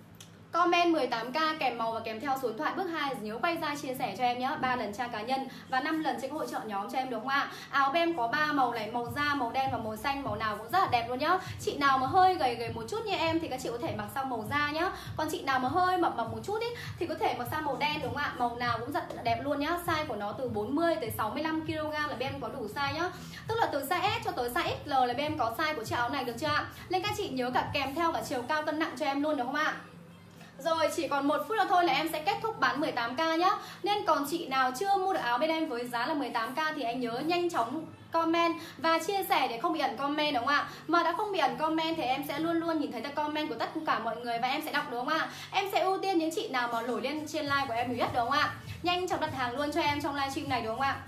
comment mười tám k kèm màu và kèm theo số điện thoại. Bước hai nhớ quay ra chia sẻ cho em nhé, ba lần trang cá nhân và năm lần trên hỗ trợ nhóm cho em đúng không ạ? Áo bên em có ba màu này, màu da, màu đen và màu xanh, màu nào cũng rất là đẹp luôn nhá. Chị nào mà hơi gầy gầy một chút như em thì các chị có thể mặc sang màu da nhá. Còn chị nào mà hơi mập mập một chút ý thì có thể mặc sang màu đen đúng không ạ? Màu nào cũng rất là đẹp luôn nhá. Size của nó từ bốn mươi tới sáu mươi lăm ki lô gam là bên em có đủ size nhá. Tức là từ size S cho tới size ích lờ là bên em có size của chiếc áo này được chưa ạ? Nên các chị nhớ cả kèm theo cả chiều cao cân nặng cho em luôn được không ạ? Rồi, chỉ còn một phút nữa thôi là em sẽ kết thúc bán mười tám k nhá. Nên còn chị nào chưa mua được áo bên em với giá là mười tám k thì anh nhớ nhanh chóng comment và chia sẻ để không bị ẩn comment đúng không ạ? Mà đã không bị ẩn comment thì em sẽ luôn luôn nhìn thấy được comment của tất cả mọi người và em sẽ đọc đúng không ạ? Em sẽ ưu tiên những chị nào mà nổi lên trên live của em nhiều nhất đúng không ạ? Nhanh chóng đặt hàng luôn cho em trong livestream này đúng không ạ?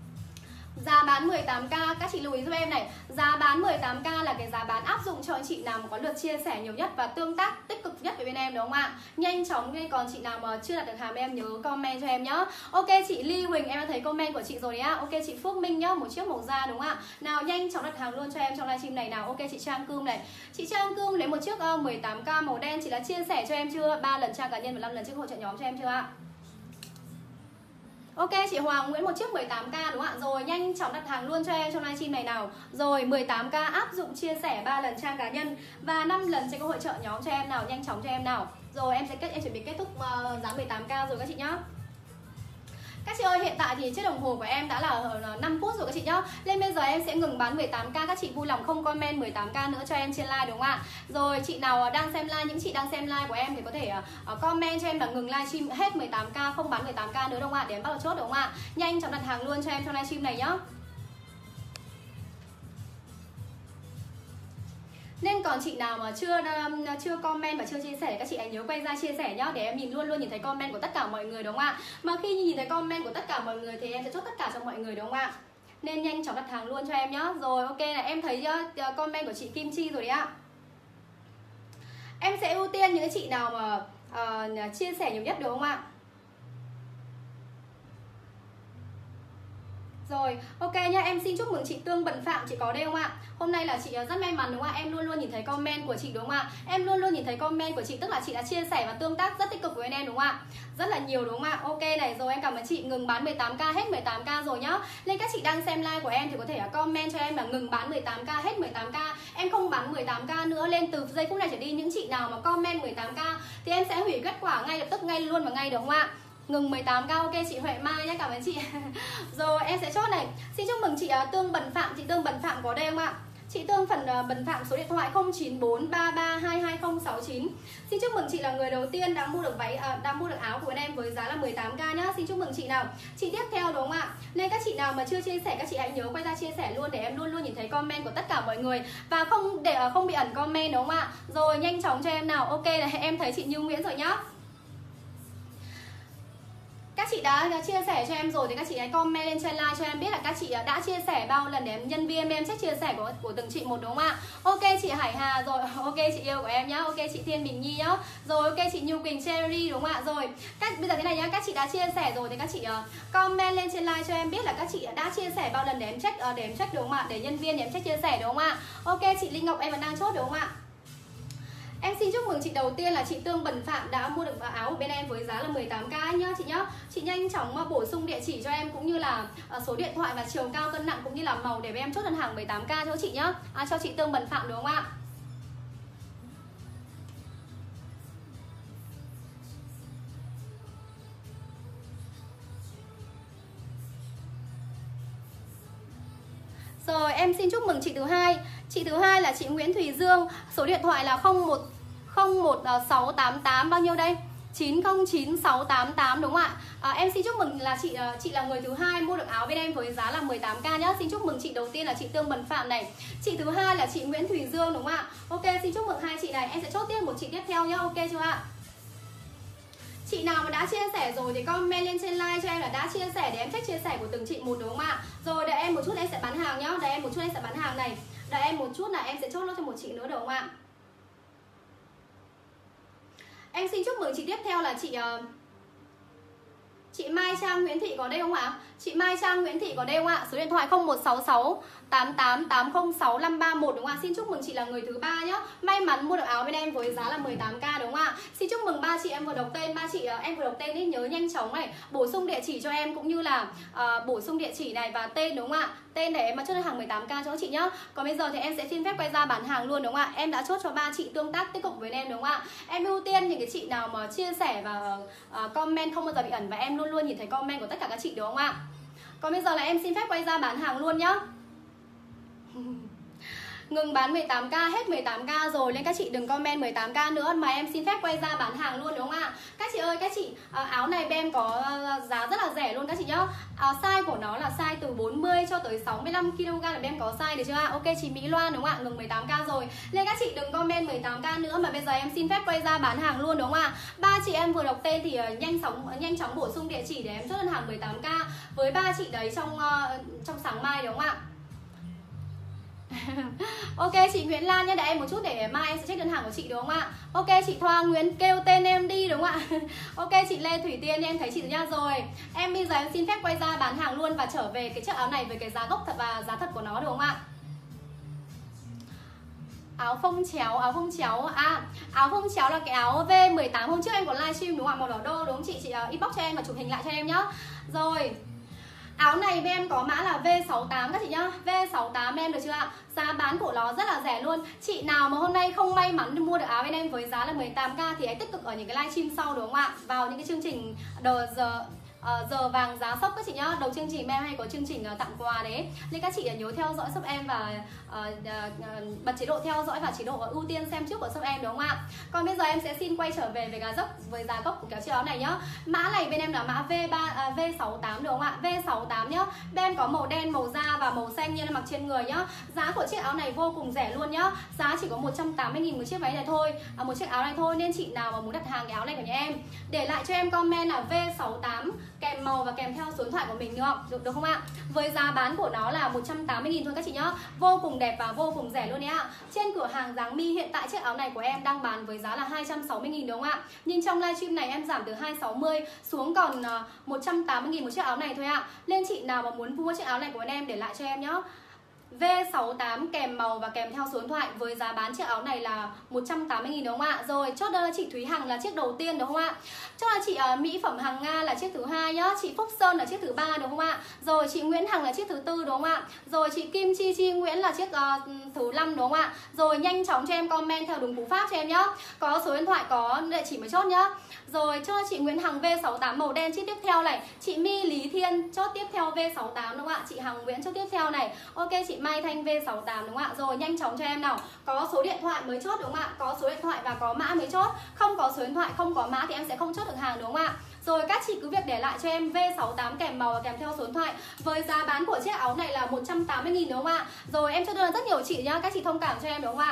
Giá bán mười tám k, các chị lưu ý giúp em này. Giá bán mười tám k là cái giá bán áp dụng cho anh chị nào mà có lượt chia sẻ nhiều nhất và tương tác tích cực nhất với bên em đúng không ạ? Nhanh chóng đi, còn chị nào mà chưa đặt được hàng bên em nhớ comment cho em nhá. Ok chị Ly Huỳnh, em đã thấy comment của chị rồi đấy ạ. Ok chị Phước Minh nhá, một chiếc màu da đúng không ạ? Nào nhanh chóng đặt hàng luôn cho em trong livestream này nào. Ok chị Trang Cương này. Chị Trang Cương lấy một chiếc uh, mười tám k màu đen, chị đã chia sẻ cho em chưa? ba lần trang cá nhân và năm lần chiếc hỗ trợ nhóm cho em chưa ạ? Ok chị Hoàng Nguyễn một chiếc mười tám k đúng không ạ? Rồi nhanh chóng đặt hàng luôn cho em trong livestream này nào. Rồi mười tám k áp dụng chia sẻ ba lần trang cá nhân và năm lần trên các hỗ trợ nhóm cho em nào, nhanh chóng cho em nào. Rồi em sẽ kết em chuẩn bị kết thúc uh, giá mười tám k rồi các chị nhá. Các chị ơi, hiện tại thì chiếc đồng hồ của em đã là năm phút rồi các chị nhá. Nên bây giờ em sẽ ngừng bán mười tám k. Các chị vui lòng không comment mười tám k nữa cho em trên live đúng không ạ? Rồi chị nào đang xem live, những chị đang xem live của em thì có thể uh, comment cho em là ngừng livestream hết mười tám k, không bán mười tám k nữa đúng không ạ? Để em bắt đầu chốt đúng không ạ? Nhanh chóng đặt hàng luôn cho em trong livestream này nhá. Nên còn chị nào mà chưa chưa comment và chưa chia sẻ, các chị hãy nhớ quay ra chia sẻ nhá, để em nhìn luôn luôn nhìn thấy comment của tất cả mọi người đúng không ạ? Mà khi nhìn thấy comment của tất cả mọi người thì em sẽ chốt tất cả cho mọi người đúng không ạ? Nên nhanh chóng đặt hàng luôn cho em nhá. Rồi ok là em thấy uh, comment của chị Kim Chi rồi đấy ạ. Em sẽ ưu tiên những chị nào mà uh, chia sẻ nhiều nhất đúng không ạ? Rồi, ok nhá, em xin chúc mừng chị Tương Bận Phạm, chị có đây không ạ? Hôm nay là chị rất may mắn đúng không ạ? Em luôn luôn nhìn thấy comment của chị đúng không ạ? Em luôn luôn nhìn thấy comment của chị, tức là chị đã chia sẻ và tương tác rất tích cực với em đúng không ạ? Rất là nhiều đúng không ạ? Ok này, rồi em cảm ơn chị. Ngừng bán mười tám k, hết mười tám k rồi nhá. Nên các chị đang xem live của em thì có thể comment cho em là ngừng bán mười tám k, hết mười tám k. Em không bán mười tám k nữa. Lên từ giây phút này trở đi, những chị nào mà comment mười tám k thì em sẽ hủy kết quả ngay lập tức, ngay luôn và ngay đúng không ạ? Ngừng mười tám k. Ok chị Huệ Mai nhé, cảm ơn chị. Rồi em sẽ chốt này. Xin chúc mừng chị uh, Tương Bận Phạm. Chị Tương Bận Phạm có đây không ạ? Chị Tương phần uh, Bận Phạm số điện thoại không chín bốn ba ba hai hai không sáu chín. Xin chúc mừng chị là người đầu tiên đang mua được váy uh, đang mua được áo của bên em với giá là mười tám k nhá. Xin chúc mừng chị nào. Chị tiếp theo đúng không ạ? Nên các chị nào mà chưa chia sẻ, các chị hãy nhớ quay ra chia sẻ luôn để em luôn luôn nhìn thấy comment của tất cả mọi người và không để uh, không bị ẩn comment đúng không ạ? Rồi nhanh chóng cho em nào. Ok là em thấy chị Như Nguyễn rồi nhá. Các chị đã chia sẻ cho em rồi thì các chị hãy comment lên trên like cho em biết là các chị đã chia sẻ bao lần để em nhân viên em check chia sẻ của của từng chị một, đúng không ạ? Ok chị Hải Hà rồi, ok chị yêu của em nhá, ok chị Thiên Bình Nhi nhá, rồi ok chị Nhu Quỳnh Cherry, đúng không ạ? Rồi các bây giờ thế này nhá, các chị đã chia sẻ rồi thì các chị uh, comment lên trên like cho em biết là các chị đã chia sẻ bao lần để em check uh, để em check, đúng không ạ? Để nhân viên để em check chia sẻ, đúng không ạ? Ok chị Linh Ngọc em vẫn đang chốt, đúng không ạ? Em xin chúc mừng chị đầu tiên là chị Tương Bần Phạm đã mua được áo của bên em với giá là mười tám k nhá chị nhá. Chị nhanh chóng bổ sung địa chỉ cho em cũng như là số điện thoại và chiều cao cân nặng cũng như là màu để em chốt đơn hàng mười tám k cho chị nhá. À, cho chị Tương Bần Phạm, đúng không ạ? Rồi em xin chúc mừng chị thứ hai. Chị thứ hai là chị Nguyễn Thùy Dương, số điện thoại là không một không một sáu tám tám bao nhiêu đây? chín không chín sáu tám tám, đúng không ạ? À, em xin chúc mừng là chị chị là người thứ hai mua được áo bên em với giá là mười tám k nhá. Xin chúc mừng chị đầu tiên là chị Tương Bần Phạm này. Chị thứ hai là chị Nguyễn Thùy Dương, đúng không ạ? Ok, xin chúc mừng hai chị này. Em sẽ chốt tiếp một chị tiếp theo nhá. Ok chưa ạ? Chị nào mà đã chia sẻ rồi thì comment lên trên like cho em là đã chia sẻ để em check chia sẻ của từng chị một, đúng không ạ? Rồi đợi em một chút em sẽ bán hàng nhá. Đợi em một chút em sẽ bán hàng này. Đợi em một chút là em sẽ chốt nó cho một chị nữa, đúng không ạ? Em xin chúc mừng chị tiếp theo là chị uh, chị Mai Trang Nguyễn Thị có đây không ạ? Chị Mai Trang Nguyễn Thị có đây không ạ? Số điện thoại không một sáu sáu tám tám tám không sáu năm ba một, đúng không ạ? Xin chúc mừng chị là người thứ ba nhá. May mắn mua được áo bên em với giá là mười tám k, đúng không ạ? Xin chúc mừng ba chị em vừa đọc tên, ba chị em vừa đọc tên ấy, nhớ nhanh chóng này, bổ sung địa chỉ cho em cũng như là uh, bổ sung địa chỉ này và tên, đúng không ạ? Tên để em mà chốt đơn hàng mười tám k cho chị nhá. Còn bây giờ thì em sẽ xin phép quay ra bán hàng luôn, đúng không ạ? Em đã chốt cho ba chị tương tác tích cực với em, đúng không ạ? Em ưu tiên những cái chị nào mà chia sẻ và uh, comment không bao giờ bị ẩn và em luôn luôn nhìn thấy comment của tất cả các chị, đúng không ạ? Còn bây giờ là em xin phép quay ra bán hàng luôn nhá. Ngừng bán mười tám k, hết mười tám k rồi nên các chị đừng comment mười tám k nữa mà em xin phép quay ra bán hàng luôn, đúng không ạ? Các chị ơi, các chị áo này bên em có giá rất là rẻ luôn các chị nhá. Áo size của nó là size từ bốn mươi cho tới sáu mươi lăm ki lô gam là bên em có size, được chưa ạ? Ok chị Mỹ Loan, đúng không ạ? Ngừng mười tám k rồi nên các chị đừng comment mười tám k nữa mà bây giờ em xin phép quay ra bán hàng luôn, đúng không ạ? Ba chị em vừa đọc tên thì nhanh chóng nhanh chóng bổ sung địa chỉ để em chốt đơn hàng mười tám k với ba chị đấy trong trong sáng mai, đúng không ạ? Ok chị Nguyễn Lan nhé, để em một chút để mai em sẽ check đơn hàng của chị, đúng không ạ? Ok chị Thoa Nguyễn kêu tên em đi, đúng không ạ? Ok chị Lê Thủy Tiên em thấy chị rồi nha. Rồi em bây giờ em xin phép quay ra bán hàng luôn và trở về cái chiếc áo này với cái giá gốc thật và giá thật của nó, đúng không ạ? Áo phông chéo, áo phông chéo à, áo phông chéo là cái áo V mười tám hôm trước em có livestream, đúng không ạ? Màu đỏ đô, đúng không chị? Chị uh, inbox cho em và chụp hình lại cho em nhá. Rồi áo này bên em có mã là V sáu tám các chị nhá. V sáu tám em, được chưa ạ? Giá bán của nó rất là rẻ luôn. Chị nào mà hôm nay không may mắn mua được áo bên em với giá là mười tám k thì hãy tích cực ở những cái livestream sau, đúng không ạ? Vào những cái chương trình đờ giờ Uh, giờ vàng giá sốc các chị nhá. Đầu chương trình em hay có chương trình uh, tặng quà đấy nên các chị uh, nhớ theo dõi shop em và uh, uh, uh, bật chế độ theo dõi và chế độ ưu tiên xem trước của shop em, đúng không ạ? Còn bây giờ em sẽ xin quay trở về với giá gốc với giá gốc của cái chiếc áo này nhá. Mã này bên em là mã V ba uh, V sáu tám, đúng không ạ? V sáu tám nhá. Bên em có màu đen, màu da và màu xanh như là mặc trên người nhá. Giá của chiếc áo này vô cùng rẻ luôn nhá. Giá chỉ có một trăm tám mươi nghìn một chiếc váy này thôi, à, một chiếc áo này thôi nên chị nào mà muốn đặt hàng cái áo này của nhà em để lại cho em comment là V sáu tám kèm màu và kèm theo số điện thoại của mình, được không? Được, được không ạ? Với giá bán của nó là một trăm tám mươi nghìn thôi các chị nhá. Vô cùng đẹp và vô cùng rẻ luôn đấy ạ. Trên cửa hàng Giáng My hiện tại chiếc áo này của em đang bán với giá là hai trăm sáu mươi nghìn, đúng không ạ? Nhưng trong livestream này em giảm từ hai trăm sáu mươi xuống còn một trăm tám mươi nghìn một chiếc áo này thôi ạ. Nên chị nào mà muốn mua chiếc áo này của em để lại cho em nhá. V sáu tám kèm màu và kèm theo số điện thoại với giá bán chiếc áo này là một trăm tám mươi nghìn, đúng không ạ? Rồi chốt đơn là chị Thúy Hằng là chiếc đầu tiên, đúng không ạ? Chốt là chị uh, Mỹ Phẩm Hằng Nga là chiếc thứ hai nhá. Chị Phúc Sơn là chiếc thứ ba, đúng không ạ? Rồi chị Nguyễn Hằng là chiếc thứ tư, đúng không ạ? Rồi chị Kim Chi Chi Nguyễn là chiếc uh, thứ năm, đúng không ạ? Rồi nhanh chóng cho em comment theo đúng cú pháp cho em nhá. Có số điện thoại, có địa chỉ mới chốt nhá. Rồi cho chị Nguyễn Hằng V sáu tám màu đen chiếc tiếp theo này. Chị My Lý Thiên chốt tiếp theo V sáu tám, đúng không ạ? Chị Hằng Nguyễn chốt tiếp theo này. Ok chị Mai Thanh V sáu tám, đúng không ạ? Rồi nhanh chóng cho em nào. Có số điện thoại mới chốt, đúng không ạ? Có số điện thoại và có mã mới chốt. Không có số điện thoại, không có mã thì em sẽ không chốt được hàng, đúng không ạ? Rồi các chị cứ việc để lại cho em V sáu tám kèm màu và kèm theo số điện thoại. Với giá bán của chiếc áo này là một trăm tám mươi nghìn, đúng không ạ? Rồi em chốt đơn rất nhiều chị nhá, các chị thông cảm cho em, đúng không ạ?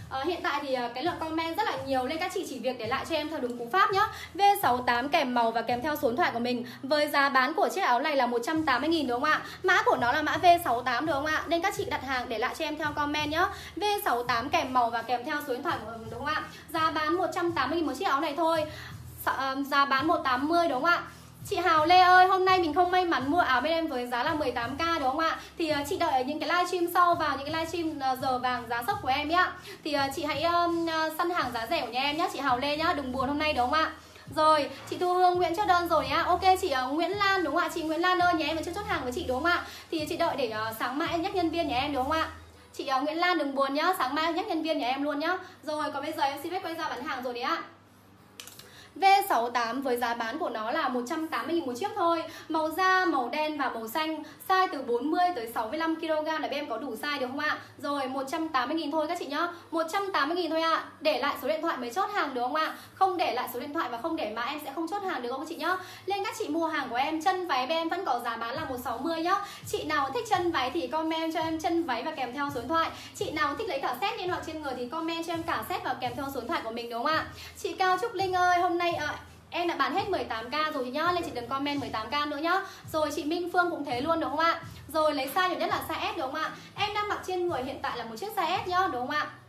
À, hiện tại thì cái lượng comment rất là nhiều nên các chị chỉ việc để lại cho em theo đúng cú pháp nhá. V sáu tám kèm màu và kèm theo số điện thoại của mình. Với giá bán của chiếc áo này là một trăm tám mươi nghìn đúng không ạ? Mã của nó là mã V sáu tám đúng không ạ? Nên các chị đặt hàng để lại cho em theo comment nhá. V sáu tám kèm màu và kèm theo số điện thoại của mình đúng không ạ? Giá bán một trăm tám mươi nghìn một chiếc áo này thôi. Giá bán một trăm tám mươi đúng không ạ? Chị Hào Lê ơi, hôm nay mình không may mắn mua áo bên em với giá là mười tám k đúng không ạ? Thì uh, chị đợi ở những cái livestream sau vào những cái livestream uh, giờ vàng giá sốc của em nhá. Thì uh, chị hãy um, săn hàng giá rẻ của nhà em nhá, chị Hào Lê nhá, đừng buồn hôm nay đúng không ạ? Rồi, chị Thu Hương Nguyễn chốt đơn rồi nhá. Ok chị uh, Nguyễn Lan đúng không ạ? Chị Nguyễn Lan ơi, nhà em chưa chốt hàng với chị đúng không ạ? Thì chị đợi để uh, sáng mai em nhắc nhân viên nhà em đúng không ạ? Chị uh, Nguyễn Lan đừng buồn nhá, sáng mai nhắc nhân viên nhà em luôn nhá. Rồi, còn bây giờ em xin phép quay ra bán hàng rồi đấy ạ. V sáu tám với giá bán của nó là một trăm tám mươi nghìn một chiếc thôi. Màu da, màu đen và màu xanh. Size từ bốn mươi tới sáu mươi lăm ki lô gam là bên em có đủ size được không ạ? Rồi một trăm tám mươi nghìn thôi các chị nhá. một trăm tám mươi nghìn thôi ạ. Để lại số điện thoại mới chốt hàng được không ạ? Không để lại số điện thoại và không để mã em sẽ không chốt hàng được không các chị nhá. Lên các chị mua hàng của em, chân váy bên em vẫn có giá bán là một trăm sáu mươi nhá. Chị nào thích chân váy thì comment cho em chân váy và kèm theo số điện thoại. Chị nào thích lấy cả set liên hoặc trên người thì comment cho em cả set và kèm theo số điện thoại của mình đúng không ạ? Chị Cao Trúc Linh ơi, hôm nay À, em đã bán hết mười tám k rồi nhá, lên chị đừng comment mười tám k nữa nhá. Rồi chị Minh Phương cũng thế luôn đúng không ạ? Rồi lấy size nhiều nhất là size S đúng không ạ? Em đang mặc trên người hiện tại là một chiếc size S nhá, đúng không ạ?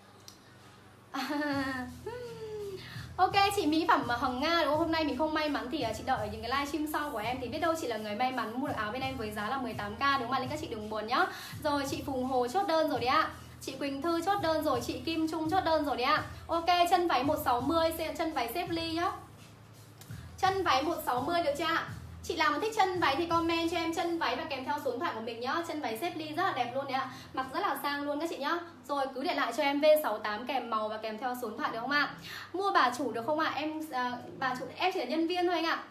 Ok chị mỹ phẩm Hồng Nga đúng không? Hôm nay mình không may mắn thì chị đợi những cái livestream sau của em thì biết đâu chị là người may mắn mua được áo bên em với giá là mười tám k đúng không ạ? Nên các chị đừng buồn nhá. Rồi chị Phùng Hồ chốt đơn rồi đấy ạ. Chị Quỳnh Thư chốt đơn rồi, chị Kim Trung chốt đơn rồi đấy ạ. Ok, chân váy một trăm sáu mươi, chân váy xếp ly nhá. Chân váy một trăm sáu mươi được chưa ạ? Chị nào mà thích chân váy thì comment cho em chân váy và kèm theo số điện thoại của mình nhá. Chân váy xếp ly rất là đẹp luôn đấy ạ. Mặc rất là sang luôn các chị nhá. Rồi cứ để lại cho em V sáu tám kèm màu và kèm theo số điện thoại được không ạ? Mua bà chủ được không ạ? Em à, bà chủ em chỉ là nhân viên thôi anh ạ.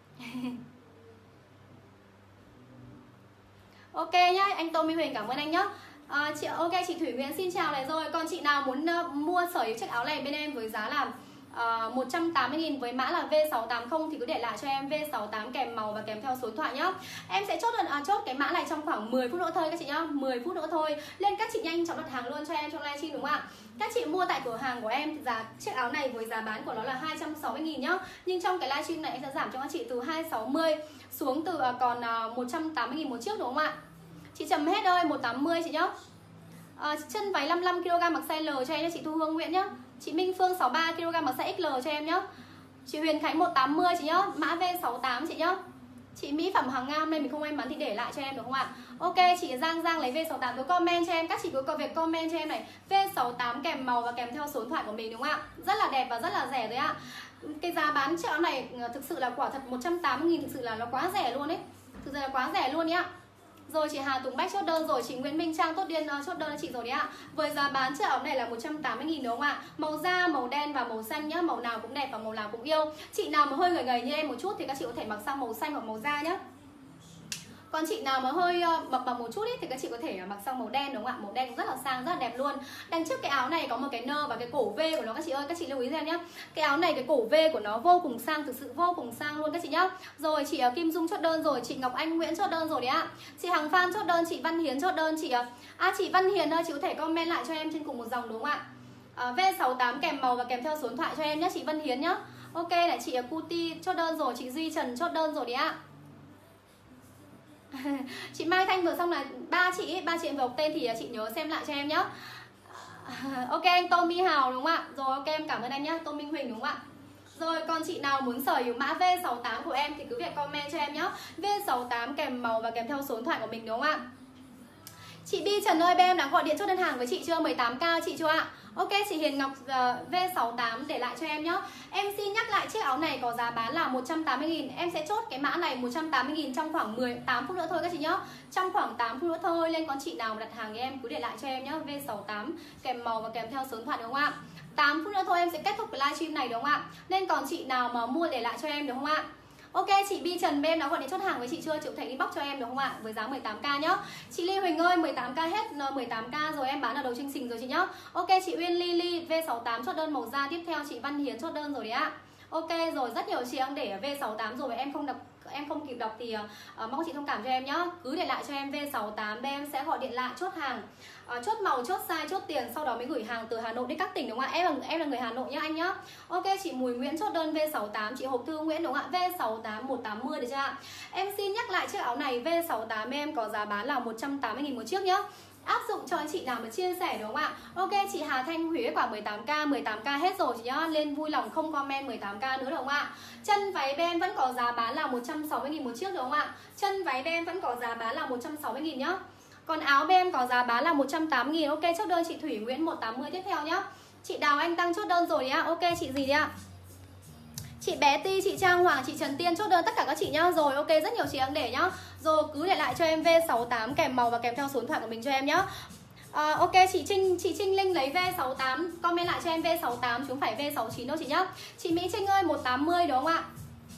Ok nhá, anh Tô Minh Huỳnh cảm ơn anh nhá. À, chị ok chị Thủy Nguyễn xin chào này. Rồi còn chị nào muốn uh, mua sở hữu chiếc áo này bên em với giá là uh, một trăm tám mươi nghìn với mã là V sáu tám không thì cứ để lại cho em V sáu tám kèm màu và kèm theo số điện thoại nhá. Em sẽ chốt à, chốt cái mã này trong khoảng mười phút nữa thôi các chị nhá, mười phút nữa thôi. Lên các chị nhanh chóng đặt hàng luôn cho em trong livestream đúng không ạ? Các chị mua tại cửa hàng của em giá chiếc áo này với giá bán của nó là hai trăm sáu mươi nghìn nhá. Nhưng trong cái livestream này em sẽ giảm cho các chị từ hai trăm sáu mươi xuống từ uh, còn uh, một trăm tám mươi nghìn một chiếc đúng không ạ? Chị Trầm Hết ơi, một trăm tám mươi chị nhá. À, chân váy năm mươi lăm ki lô gam mặc size L cho em nhé, chị Thu Hương Nguyễn nhá. Chị Minh Phương sáu mươi ba ki lô gam mặc size ích lờ cho em nhá. Chị Huyền Khánh một trăm tám mươi chị nhá, mã V sáu tám chị nhá. Chị mỹ phẩm Hằng Nga hôm nay mình không may mắn thì để lại cho em được không ạ? Ok, chị Giang Giang lấy V sáu tám cứ comment cho em, các chị có việc comment cho em này, V sáu tám kèm màu và kèm theo số điện thoại của mình đúng không ạ? Rất là đẹp và rất là rẻ đấy ạ. Cái giá bán chiếc áo này thực sự là quả thật một trăm tám mươi nghìn, thực sự là nó quá rẻ luôn đấy. Thực sự là quá rẻ luôn nhá. Rồi chị Hà Tùng Bách chốt đơn rồi, chị Nguyễn Minh Trang tốt điên uh, chốt đơn cho chị rồi đấy ạ. Với giá bán chiếc áo này là một trăm tám mươi nghìn đúng không ạ? Màu da, màu đen và màu xanh nhá, màu nào cũng đẹp và màu nào cũng yêu. Chị nào mà hơi gầy gầy như em một chút thì các chị có thể mặc sang màu xanh hoặc màu da nhá. Còn chị nào mà hơi uh, mập mập một chút ý, thì các chị có thể uh, mặc sang màu đen đúng không ạ? Màu đen cũng rất là sang, rất là đẹp luôn. Đằng trước cái áo này có một cái nơ và cái cổ V của nó các chị ơi, các chị lưu ý xem nhá. Cái áo này cái cổ V của nó vô cùng sang, thực sự vô cùng sang luôn các chị nhá. Rồi chị uh, Kim Dung chốt đơn rồi, chị Ngọc Anh Nguyễn chốt đơn rồi đấy ạ. Chị Hằng Phan chốt đơn, chị Văn Hiến chốt đơn, chị uh, à chị Văn Hiền ơi, chị có thể comment lại cho em trên cùng một dòng đúng không ạ? Uh, V sáu tám kèm màu và kèm theo số điện thoại cho em nhé, chị Văn Hiến nhá. Ok này, chị uh, Cuti chốt đơn rồi, chị Duy Trần chốt đơn rồi đấy ạ. Chị Mai Thanh vừa xong là ba chị ba chị em vừa học tên thì chị nhớ xem lại cho em nhé. Ok anh Tô Mỹ Hào đúng không ạ? Rồi ok em cảm ơn anh nhé, Tô Minh Huỳnh đúng không ạ? Rồi còn chị nào muốn sở hữu mã V sáu tám của em thì cứ việc comment cho em nhé. V sáu tám kèm màu và kèm theo số điện thoại của mình đúng không ạ? Chị Bi Trần ơi, bên em đã gọi điện chốt đơn hàng với chị chưa? mười tám k chị chưa ạ? Ok chị Hiền Ngọc uh, V sáu tám để lại cho em nhé. Em xin nhắc lại chiếc áo này có giá bán là một trăm tám mươi nghìn. Em sẽ chốt cái mã này một trăm tám mươi nghìn trong khoảng mười tám phút nữa thôi các chị nhé. Trong khoảng tám phút nữa thôi. Lên con chị nào mà đặt hàng thì em cứ để lại cho em nhé. V sáu tám kèm màu và kèm theo số điện thoại đúng không ạ? tám phút nữa thôi em sẽ kết thúc cái livestream này đúng không ạ? Nên còn chị nào mà mua để lại cho em đúng không ạ? Ok chị Bi Trần bên em đã gọi điện chốt hàng với chị chưa? Chị có thể inbox cho em được không ạ? Với giá mười tám k nhá. Chị Lê Huỳnh ơi, mười tám k hết, mười tám k rồi, em bán ở đầu chương trình rồi chị nhá. Ok chị Uyên Lily V sáu tám chốt đơn màu da, tiếp theo chị Văn Hiến chốt đơn rồi đấy ạ. Ok rồi, rất nhiều chị đang để V sáu tám rồi, em không đọc em không kịp đọc thì uh, mong chị thông cảm cho em nhá. Cứ để lại cho em V sáu tám, bên em sẽ gọi điện lại chốt hàng. uh, chốt màu, chốt size, chốt tiền, sau đó mới gửi hàng từ Hà Nội đến các tỉnh đúng không ạ? Em là em là người Hà Nội nhá anh nhá. Ok, chị Mùi Nguyễn chốt đơn V sáu tám, chị Hộp Thư Nguyễn đúng không ạ? V sáu tám một tám mươi được chưa ạ? Em xin nhắc lại chiếc áo này V sáu tám em có giá bán là một trăm tám mươi nghìn một chiếc nhá. Áp dụng cho anh chị nào mà chia sẻ đúng không ạ? Ok, chị Hà Thanh hủy kết quả mười tám k, mười tám k hết rồi chị nhá. Lên vui lòng không comment mười tám k nữa đúng không ạ? Chân váy bên em vẫn có giá bán là một trăm sáu mươi nghìn một chiếc đúng không ạ? Chân váy bên em vẫn có giá bán là một trăm sáu mươi nghìn nhá. Còn áo bên em có giá bán là một trăm tám mươi nghìn. Ok, chốt đơn chị Thủy Nguyễn một tám mươi tiếp theo nhá. Chị Đào Anh Tăng chốt đơn rồi đấy ạ. Ok, chị gì đấy ạ? Chị Bé Ti, chị Trang Hoàng, chị Trần Tiên chốt đơn tất cả các chị nhá. Rồi ok, rất nhiều chị đang để nhá. Rồi cứ để lại cho em V sáu tám kèm màu và kèm theo số điện thoại của mình cho em nhá. À, ok, chị Trinh chị Trinh Linh lấy V sáu tám, comment lại cho em V sáu tám chứ không phải V sáu chín đâu chị nhá. Chị Mỹ Trinh ơi, một tám mươi đúng không ạ?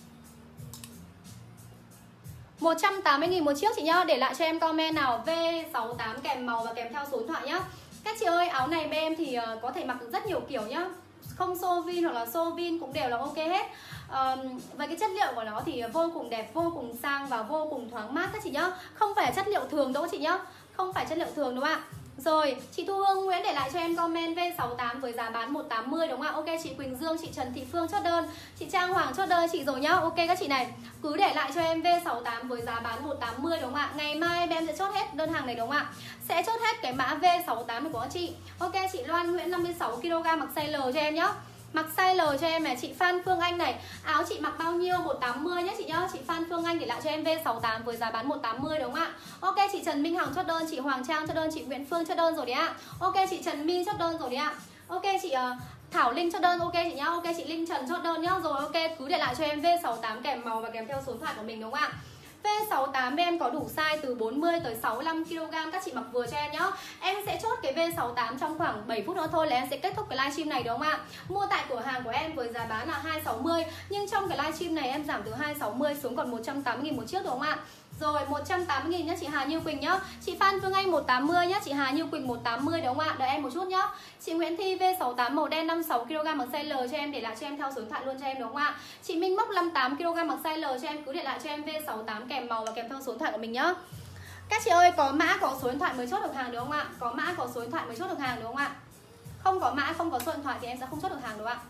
một trăm tám mươi nghìn một chiếc chị nhá. Để lại cho em comment nào V sáu tám kèm màu và kèm theo số điện thoại nhá. Các chị ơi, áo này bên em thì uh, có thể mặc được rất nhiều kiểu nhá. Không xô vin hoặc là xô vin cũng đều là ok hết. Um, với cái chất liệu của nó thì vô cùng đẹp, vô cùng sang và vô cùng thoáng mát các chị nhá. Không phải là chất liệu thường đâu các chị nhá. Không phải chất liệu thường đúng không ạ? Rồi, chị Thu Hương Nguyễn để lại cho em comment V sáu tám với giá bán một tám mươi đúng không ạ? Ok, chị Quỳnh Dương, chị Trần Thị Phương chốt đơn, chị Trang Hoàng chốt đơn chị rồi nhá. Ok các chị này, cứ để lại cho em V sáu tám với giá bán một tám mươi đúng không ạ? Ngày mai em sẽ chốt hết đơn hàng này đúng không ạ? Sẽ chốt hết cái mã V sáu tám này của các chị. Ok, chị Loan Nguyễn năm mươi sáu ki lô gam mặc size L cho em nhá. Mặc size L cho em này, chị Phan Phương Anh này. Áo chị mặc bao nhiêu? một tám mươi nhé chị nhá. Chị Phan Phương Anh để lại cho em V sáu tám với giá bán một tám mươi đúng không ạ? Ok, chị Trần Minh Hằng chốt đơn, chị Hoàng Trang chốt đơn, chị Nguyễn Phương chốt đơn rồi đấy ạ. Ok, chị Trần My chốt đơn rồi đấy ạ. Ok, chị uh, Thảo Linh chốt đơn, ok chị nhá. Ok, chị Linh Trần chốt đơn nhá. Rồi ok, cứ để lại cho em V sáu tám kèm màu và kèm theo số điện thoại của mình đúng không ạ? V sáu tám em có đủ size từ bốn mươi tới sáu mươi lăm ki lô gam, các chị mặc vừa cho em nhá. Em sẽ chốt cái V sáu tám trong khoảng bảy phút nữa thôi là em sẽ kết thúc cái livestream này đúng không ạ? Mua tại cửa hàng của em với giá bán là hai trăm sáu mươi, nhưng trong cái livestream này em giảm từ hai trăm sáu mươi xuống còn một trăm tám mươi nghìn một chiếc đúng không ạ? Rồi một trăm tám mươi nghìn nhá chị Hà Như Quỳnh nhá. Chị Phan Phương Anh một tám mươi nhá, chị Hà Như Quỳnh một tám mươi đúng không ạ? Đợi em một chút nhá. Chị Nguyễn Thi V sáu tám màu đen năm mươi sáu ki lô gam bằng size L cho em, để lại cho em theo số điện thoại luôn cho em đúng không ạ? Chị Minh Mốc năm mươi tám ki lô gam bằng size L cho em, cứ để lại cho em V sáu tám kèm màu và kèm theo số điện thoại của mình nhá. Các chị ơi, có mã có số điện thoại mới chốt được hàng đúng không ạ? Có mã có số điện thoại mới chốt được hàng đúng không ạ? Không có mã, không có số điện thoại thì em sẽ không chốt được hàng đúng không ạ?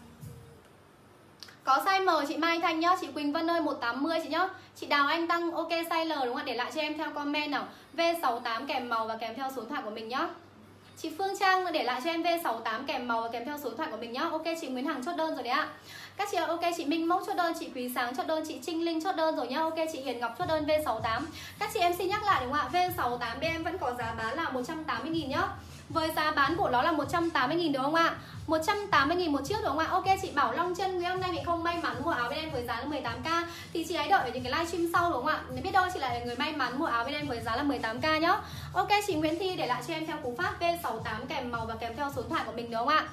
Có size M chị Mai Thanh nhá, chị Quỳnh Vân ơi một tám mươi chị nhá. Chị Đào Anh Tăng ok size L đúng không ạ? Để lại cho em theo comment nào. V sáu tám kèm màu và kèm theo số điện thoại của mình nhá. Chị Phương Trang để lại cho em V sáu tám kèm màu và kèm theo số điện thoại của mình nhá. Ok, chị Nguyễn Hằng chốt đơn rồi đấy ạ. Các chị ơi, ok, chị Minh Mốc chốt đơn, chị Quý Sáng chốt đơn, chị Trinh Linh chốt đơn rồi nhá. Ok, chị Hiền Ngọc chốt đơn V sáu tám. Các chị em xin nhắc lại đúng không ạ? V sáu tám bên em vẫn có giá bán là một trăm tám mươi nghìn nhá. Với giá bán của nó là một trăm tám mươi nghìn đúng không ạ? một trăm tám mươi nghìn một chiếc đúng không ạ? Ok, chị Bảo Long Chân ngày hôm nay mình không may mắn mua áo bên em với giá là mười tám k thì chị hãy đợi ở những cái livestream sau đúng không ạ? Nếu biết đâu chị lại là người may mắn mua áo bên em với giá là mười tám k nhá. Ok, chị Nguyễn Thi để lại cho em theo cú pháp V sáu tám kèm màu và kèm theo số điện thoại của mình đúng không ạ?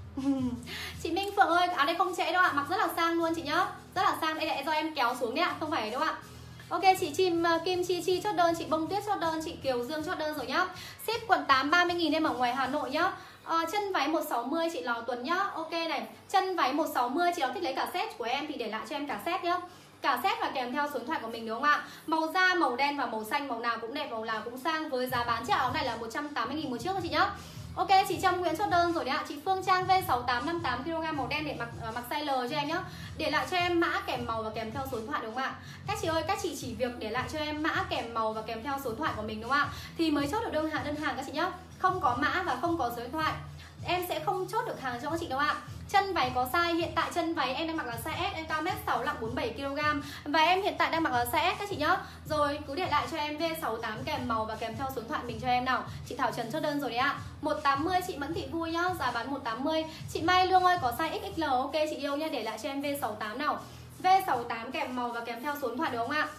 Chị Minh Phượng ơi, áo đây không trễ đâu ạ, mặc rất là sang luôn chị nhá. Rất là sang, đây là do em kéo xuống đấy ạ, không phải đâu ạ. Ok, chị Chim Kim Chi Chi chốt đơn, chị Bông Tuyết chốt đơn, chị Kiều Dương chốt đơn rồi nhá. Ship quận tám ba mươi nghìn em ở ngoài Hà Nội nhá. À, chân váy một sáu mươi chị Lò Tuấn nhá. Ok này, chân váy một sáu mươi chị nào thích lấy cả set của em thì để lại cho em cả set nhá. Cả set và kèm theo số điện thoại của mình đúng không ạ? Màu da, màu đen và màu xanh, màu nào cũng đẹp, màu nào cũng sang. Với giá bán chiếc áo này là một trăm tám mươi nghìn một chiếc thôi chị nhá. Ok, chị Trâm Nguyễn chốt đơn rồi đấy ạ. Chị Phương Trang V sáu tám năm mươi tám ki lô gam màu đen để mặc uh, mặc size L cho em nhá. Để lại cho em mã kèm màu và kèm theo số điện thoại đúng không ạ? Các chị ơi, các chị chỉ việc để lại cho em mã kèm màu và kèm theo số điện thoại của mình đúng không ạ? Thì mới chốt được đơn hàng đơn hàng các chị nhá. Không có mã và không có số điện thoại em sẽ không chốt được hàng cho các chị đâu ạ. Chân váy có size, hiện tại chân váy em đang mặc là size S, em cao mét sáu, nặng bốn mươi bảy ki lô gam. Và em hiện tại đang mặc là size S các chị nhá. Rồi cứ để lại cho em V sáu tám kèm màu và kèm theo số điện thoại mình cho em nào. Chị Thảo Trần chốt đơn rồi đấy ạ. một tám mươi chị Mẫn Thị Vui nhá, giá bán một tám mươi. Chị Mai Lương ơi có size ích ích lờ, ok chị yêu nha, để lại cho em V sáu tám nào. V sáu tám kèm màu và kèm theo số điện thoại đúng không ạ?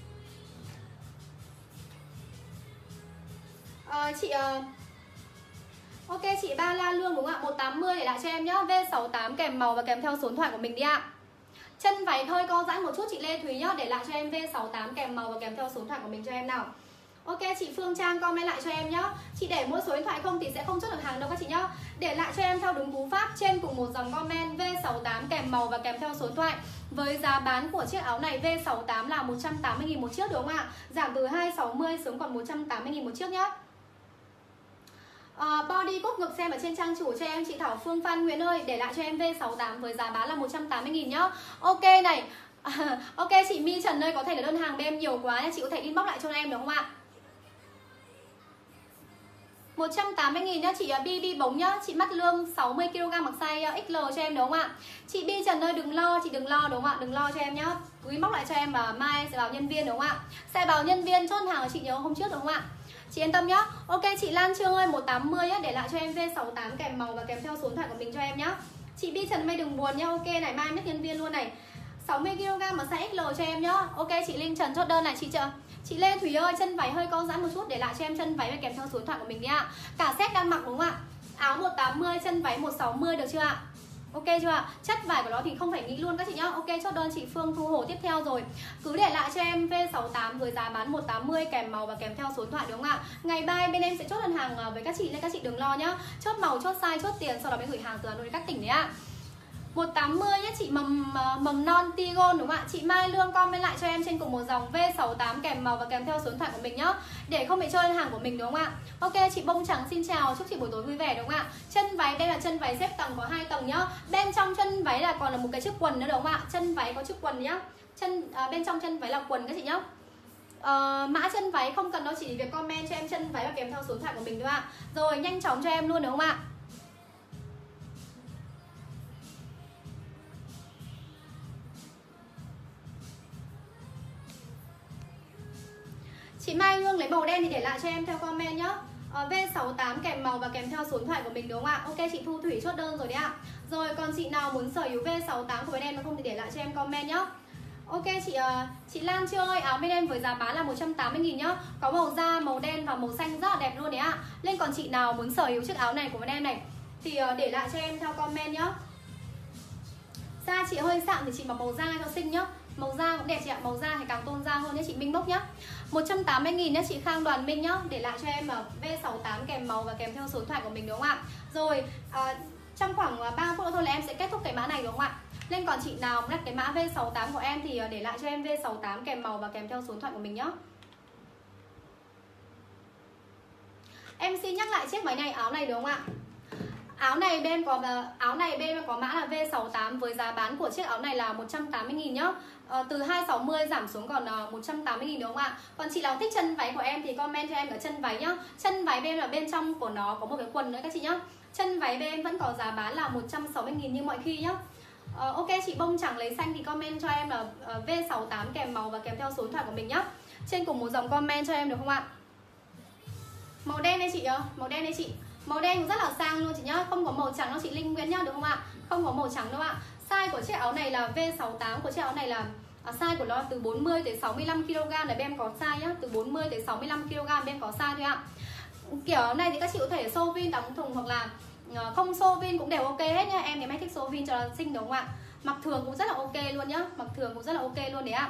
À, chị uh... Ok, chị Ba La Lương đúng không ạ? một tám mươi để lại cho em nhá. V sáu tám kèm màu và kèm theo số điện thoại của mình đi ạ. Chân váy hơi co giãn một chút chị Lê Thúy nhá, để lại cho em V sáu tám kèm màu và kèm theo số điện thoại của mình cho em nào. Ok, chị Phương Trang comment lại cho em nhá. Chị để mỗi số điện thoại không thì sẽ không chốt được hàng đâu các chị nhá. Để lại cho em theo đúng cú pháp trên cùng một dòng comment V sáu tám kèm màu và kèm theo số điện thoại. Với giá bán của chiếc áo này V sáu tám là một trăm tám mươi nghìn một chiếc đúng không ạ? Giảm từ hai trăm sáu mươi xuống còn một trăm tám mươi nghìn một chiếc nhá. Uh, body cúc ngực xem ở trên trang chủ cho em chị Thảo Phương Phan Nguyễn ơi, để lại cho em V sáu tám với giá bán là một trăm tám mươi nghìn nhá. Ok này. Ok chị My Trần ơi, có thể là đơn hàng bên em nhiều quá nên chị có thể inbox lại cho em được không ạ? một trăm tám mươi nghìn nhá chị Bi Bi Bống nhá. Chị Mắt Lương sáu mươi ki lô gam mặc size ích lờ cho em đúng không ạ? Chị Bi Trần ơi đừng lo, chị đừng lo đúng không ạ? Đừng lo cho em nhá. Cứ inbox lại cho em và mai sẽ báo nhân viên đúng không ạ? Sẽ báo nhân viên chốt hàng của chị nhớ hôm trước đúng không ạ? Chị yên tâm nhá. Ok chị Lan Trương ơi một trăm tám mươi á, để lại cho em V sáu tám kèm màu và kèm theo số điện thoại của mình cho em nhá. Chị Bi Trần Mây đừng buồn nhá. Ok này, mai em biết nhân viên luôn này. sáu mươi ki lô gam mà size ích lờ cho em nhá. Ok chị Linh Trần chốt đơn này chị trợ. Chị Lê Thủy ơi, chân váy hơi co giãn một chút, để lại cho em chân váy và kèm theo số điện thoại của mình đi ạ. Cả set đang mặc đúng không ạ? Áo một trăm tám mươi, chân váy một trăm sáu mươi được chưa ạ? Ok chưa ạ? Chất vải của nó thì không phải nghĩ luôn các chị nhá. Ok, chốt đơn chị Phương Thu Hồ tiếp theo rồi. Cứ để lại cho em V sáu tám với giá bán một trăm tám mươi kèm màu và kèm theo số điện thoại đúng không ạ? Ngày mai bên em sẽ chốt đơn hàng với các chị nên các chị đừng lo nhá. Chốt màu, chốt size, chốt tiền, sau đó mới gửi hàng từ Hà Nội đến các tỉnh đấy ạ. một trăm tám mươi nhé chị mầm mầm non Tigon đúng không ạ? Chị Mai Lương comment lại cho em trên cùng một dòng V sáu tám kèm màu và kèm theo số điện thoại của mình nhá, để không bị chơi hàng của mình đúng không ạ? Ok chị Bông Trắng xin chào, chúc chị buổi tối vui vẻ đúng không ạ? Chân váy đây là chân váy xếp tầng, có hai tầng nhá. Bên trong chân váy là còn là một cái chiếc quần nữa đúng không ạ? Chân váy có chiếc quần nhá. Chân à, bên trong chân váy là quần các chị nhá. Uh, mã chân váy không cần đâu, chỉ việc comment cho em chân váy và kèm theo số điện thoại của mình thôi ạ. Rồi nhanh chóng cho em luôn đúng không ạ? Chị Mai Hương lấy màu đen thì để lại cho em theo comment nhá. uh, V sáu tám kèm màu và kèm theo số điện thoại của mình đúng không ạ? Ok chị Thu Thủy chốt đơn rồi đấy ạ. Rồi còn chị nào muốn sở hữu V sáu tám của bên em nó không thì để lại cho em comment nhá. Ok chị uh, chị Lan Trương ơi, áo bên em với giá bán là một trăm tám mươi nghìn nhá. Có màu da, màu đen và màu xanh rất là đẹp luôn đấy ạ. Lên còn chị nào muốn sở hữu chiếc áo này của bên em này thì uh, để lại cho em theo comment nhá. Da chị hơi sạm thì chị mặc màu da cho xinh nhá. Màu da cũng đẹp chị ạ, màu da thì càng tôn da hơn nhé chị Minh Bốc nhá. một trăm tám mươi nghìn nhé chị Khang Đoàn Minh nhá, để lại cho em ở V sáu tám kèm màu và kèm theo số điện thoại của mình đúng không ạ? Rồi à, trong khoảng ba phút nữa thôi là em sẽ kết thúc cái mã này đúng không ạ? Nên còn chị nào muốn đặt cái mã V sáu tám của em thì để lại cho em V sáu tám kèm màu và kèm theo số điện thoại của mình nhá. Em xin nhắc lại chiếc váy này, áo này đúng không ạ? Áo này bên có áo này bên có mã là V sáu tám với giá bán của chiếc áo này là một trăm tám mươi nghìn nhá. À, từ hai trăm sáu mươi giảm xuống còn uh, một trăm tám mươi nghìn đúng không ạ? Còn chị nào thích chân váy của em thì comment cho em ở chân váy nhá. Chân váy bên là bên trong của nó có một cái quần nữa các chị nhá. Chân váy bên em vẫn có giá bán là một trăm sáu mươi nghìn như mọi khi nhá. Uh, ok chị Bông Chẳng lấy xanh thì comment cho em là uh, V sáu tám kèm màu và kèm theo số điện thoại của mình nhá. Trên cùng một dòng comment cho em được không ạ? Màu đen đây chị ơi, màu đen đây chị. Màu đen cũng rất là sang luôn chị nhá. Không có màu trắng đâu chị Linh Nguyễn nhá, được không ạ? Không có màu trắng đâu ạ. Size của chiếc áo này là V sáu tám, của chiếc áo này là à, size của nó từ bốn mươi tới sáu mươi lăm ki lô gam là bên em có size nhá. Từ bốn mươi tới sáu mươi lăm ki lô gam bên em có size thôi ạ. Kiểu này thì các chị có thể xô vin đóng thùng hoặc là uh, không xô vin cũng đều ok hết nhá. Em thì may thích xô vin cho nó xinh đúng không ạ? Mặc thường cũng rất là ok luôn nhá. Mặc thường cũng rất là ok luôn đấy ạ.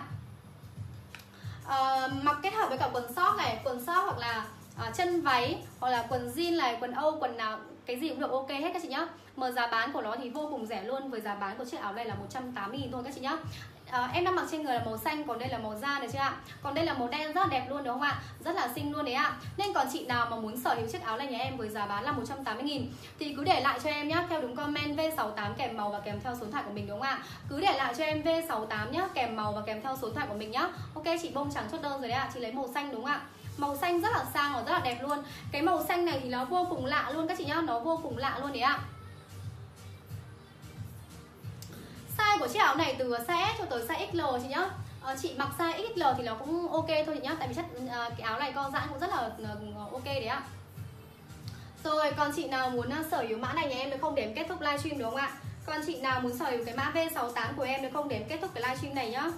Uh, mặc kết hợp với cả quần sóc này, quần sóc hoặc là À, chân váy hoặc là quần jean này, quần âu, quần nào cái gì cũng được ok hết các chị nhá. Mà giá bán của nó thì vô cùng rẻ luôn, với giá bán của chiếc áo này là một trăm tám mươi nghìn thôi các chị nhá. À, em đang mặc trên người là màu xanh, còn đây là màu da được chưa ạ? Còn đây là màu đen rất là đẹp luôn đúng không ạ? Rất là xinh luôn đấy ạ. Nên còn chị nào mà muốn sở hữu chiếc áo này nhà em với giá bán là một trăm tám mươi nghìn thì cứ để lại cho em nhá, theo đúng comment V sáu tám kèm màu và kèm theo số điện thoại của mình đúng không ạ? Cứ để lại cho em V sáu tám nhá, kèm màu và kèm theo số điện thoại của mình nhá. Ok chị Bông Trắng chốt đơn rồi đấy ạ. Chị lấy màu xanh đúng không ạ? Màu xanh rất là sang và rất là đẹp luôn. Cái màu xanh này thì nó vô cùng lạ luôn các chị nhá. Nó vô cùng lạ luôn đấy ạ. Size của chiếc áo này từ size S cho tới size ích lờ chị nhá. à, Chị mặc size ích lờ thì nó cũng ok thôi chị nhá. Tại vì chất à, cái áo này co giãn cũng rất là ok đấy ạ. Rồi còn chị nào muốn sở hữu mã này nhà em được không để em kết thúc livestream đúng không ạ? Còn chị nào muốn sở hữu cái mã V sáu tám của em được không để em kết thúc cái livestream này nhá.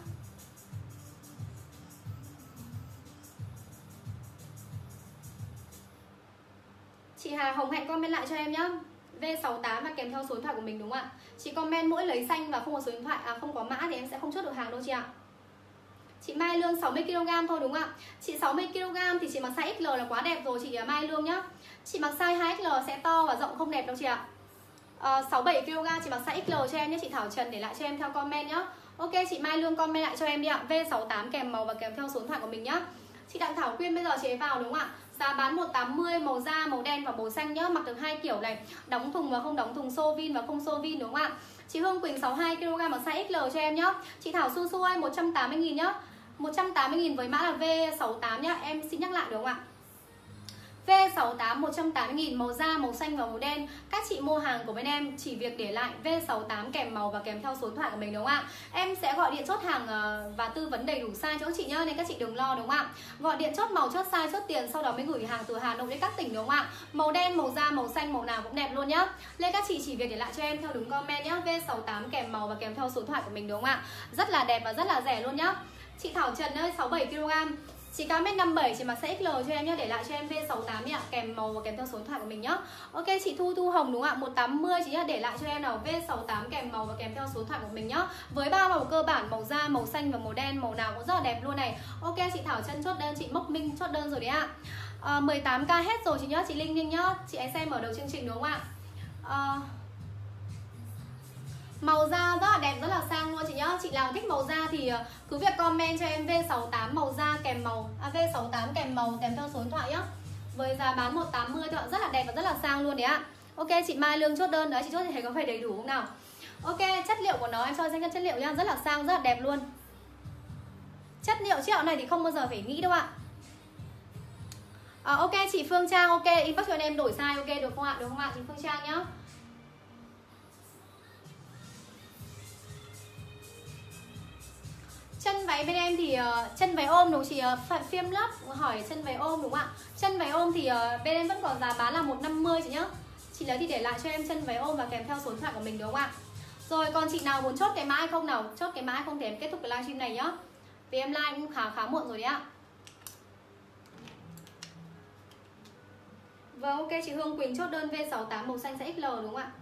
Chị Hà Hồng Hạnh comment lại cho em nhá. V sáu tám và kèm theo số điện thoại của mình đúng không ạ? Chị comment mỗi lấy xanh và không có số điện thoại, à không có mã thì em sẽ không chốt được hàng đâu chị ạ. Chị Mai Lương sáu mươi ki lô gam thôi đúng không ạ? Chị sáu mươi ki lô gam thì chị mặc size ích lờ là quá đẹp rồi chị Mai Lương nhá. Chị mặc size hai ích lờ sẽ to và rộng không đẹp đâu chị ạ. à, sáu mươi bảy ki lô gam chị mặc size ích lờ cho em nhé. Chị Thảo Trần để lại cho em theo comment nhá. Ok chị Mai Lương comment lại cho em đi ạ. V sáu tám kèm màu và kèm theo số điện thoại của mình nhá. Chị Đặng Thảo Quyên bây giờ chị ấy vào đúng không ạ? Giá bán một trăm tám mươi, màu da, màu đen và màu xanh nhá. Mặc được hai kiểu này, đóng thùng và không đóng thùng, xô vin và không xô vin đúng không ạ? Chị Hương Quỳnh sáu mươi hai ki lô gam ở size ích lờ cho em nhá. Chị Thảo Su Su ơi một trăm tám mươi nghìn nhá. một trăm tám mươi nghìn với mã là V sáu tám nhá. Em xin nhắc lại đúng không ạ? V sáu tám một trăm tám mươi nghìn, màu da, màu xanh và màu đen. Các chị mua hàng của bên em chỉ việc để lại V sáu tám kèm màu và kèm theo số điện thoại của mình đúng không ạ? Em sẽ gọi điện chốt hàng và tư vấn đầy đủ size cho các chị nhá, nên các chị đừng lo đúng không ạ? Gọi điện chốt màu, chốt size, chốt tiền, sau đó mới gửi hàng từ Hà Nội đến các tỉnh đúng không ạ? Màu đen, màu da, màu xanh, màu nào cũng đẹp luôn nhá. Nên các chị chỉ việc để lại cho em theo đúng comment nhá, V sáu tám kèm màu và kèm theo số điện thoại của mình đúng không ạ? Rất là đẹp và rất là rẻ luôn nhá. Chị Thảo Trần ơi sáu mươi bảy ki lô gam, chị cao mét năm mươi bảy, chị mặc size ích lờ cho em nhé, để lại cho em V sáu tám nhé, kèm màu và kèm theo số điện thoại của mình nhá. Ok, chị Thu Thu Hồng đúng không ạ? một trăm tám mươi chị nhá, để lại cho em nào V sáu tám kèm màu và kèm theo số điện thoại của mình nhá. Với ba màu cơ bản, màu da, màu xanh và màu đen, màu nào cũng rất là đẹp luôn này. Ok, chị Thảo Trân chốt đơn, chị Mốc Minh chốt đơn rồi đấy ạ. À, mười tám k hết rồi chị nhá, chị Linh Linh nhá, chị ấy xem ở đầu chương trình đúng không ạ? À, màu da rất là đẹp, rất là sang luôn chị nhá. Chị nào thích màu da thì cứ việc comment cho em V sáu tám màu da kèm màu, à, V sáu tám kèm màu kèm theo số điện thoại nhá. Với giá bán một trăm tám mươi thôi ạ, rất là đẹp và rất là sang luôn đấy ạ. Ok, chị Mai Lương chốt đơn đấy, chị chốt thì thấy có phải đầy đủ không nào? Ok, chất liệu của nó em cho xem chất liệu nhá, rất là sang, rất là đẹp luôn. Chất liệu chiếc áo này thì không bao giờ phải nghĩ đâu ạ. À, ok, chị Phương Trang, ok, inbox cho em đổi size, ok được không ạ? Được không ạ? Chị Phương Trang nhá. Chân váy bên em thì uh, chân váy ôm đúng chị uh, Phiêm Lớp hỏi chân váy ôm đúng không ạ? Chân váy ôm thì uh, bên em vẫn còn giá bán là một trăm năm mươi chị nhá. Chị lấy thì để lại cho em chân váy ôm và kèm theo số điện thoại của mình đúng không ạ? Rồi còn chị nào muốn chốt cái mã hay không nào? Chốt cái mã hay không thì em kết thúc cái livestream này nhá. Vì em live cũng khá khá muộn rồi đấy ạ. Vâng, ok, chị Hương Quỳnh chốt đơn V sáu tám màu xanh size ích lờ đúng không ạ?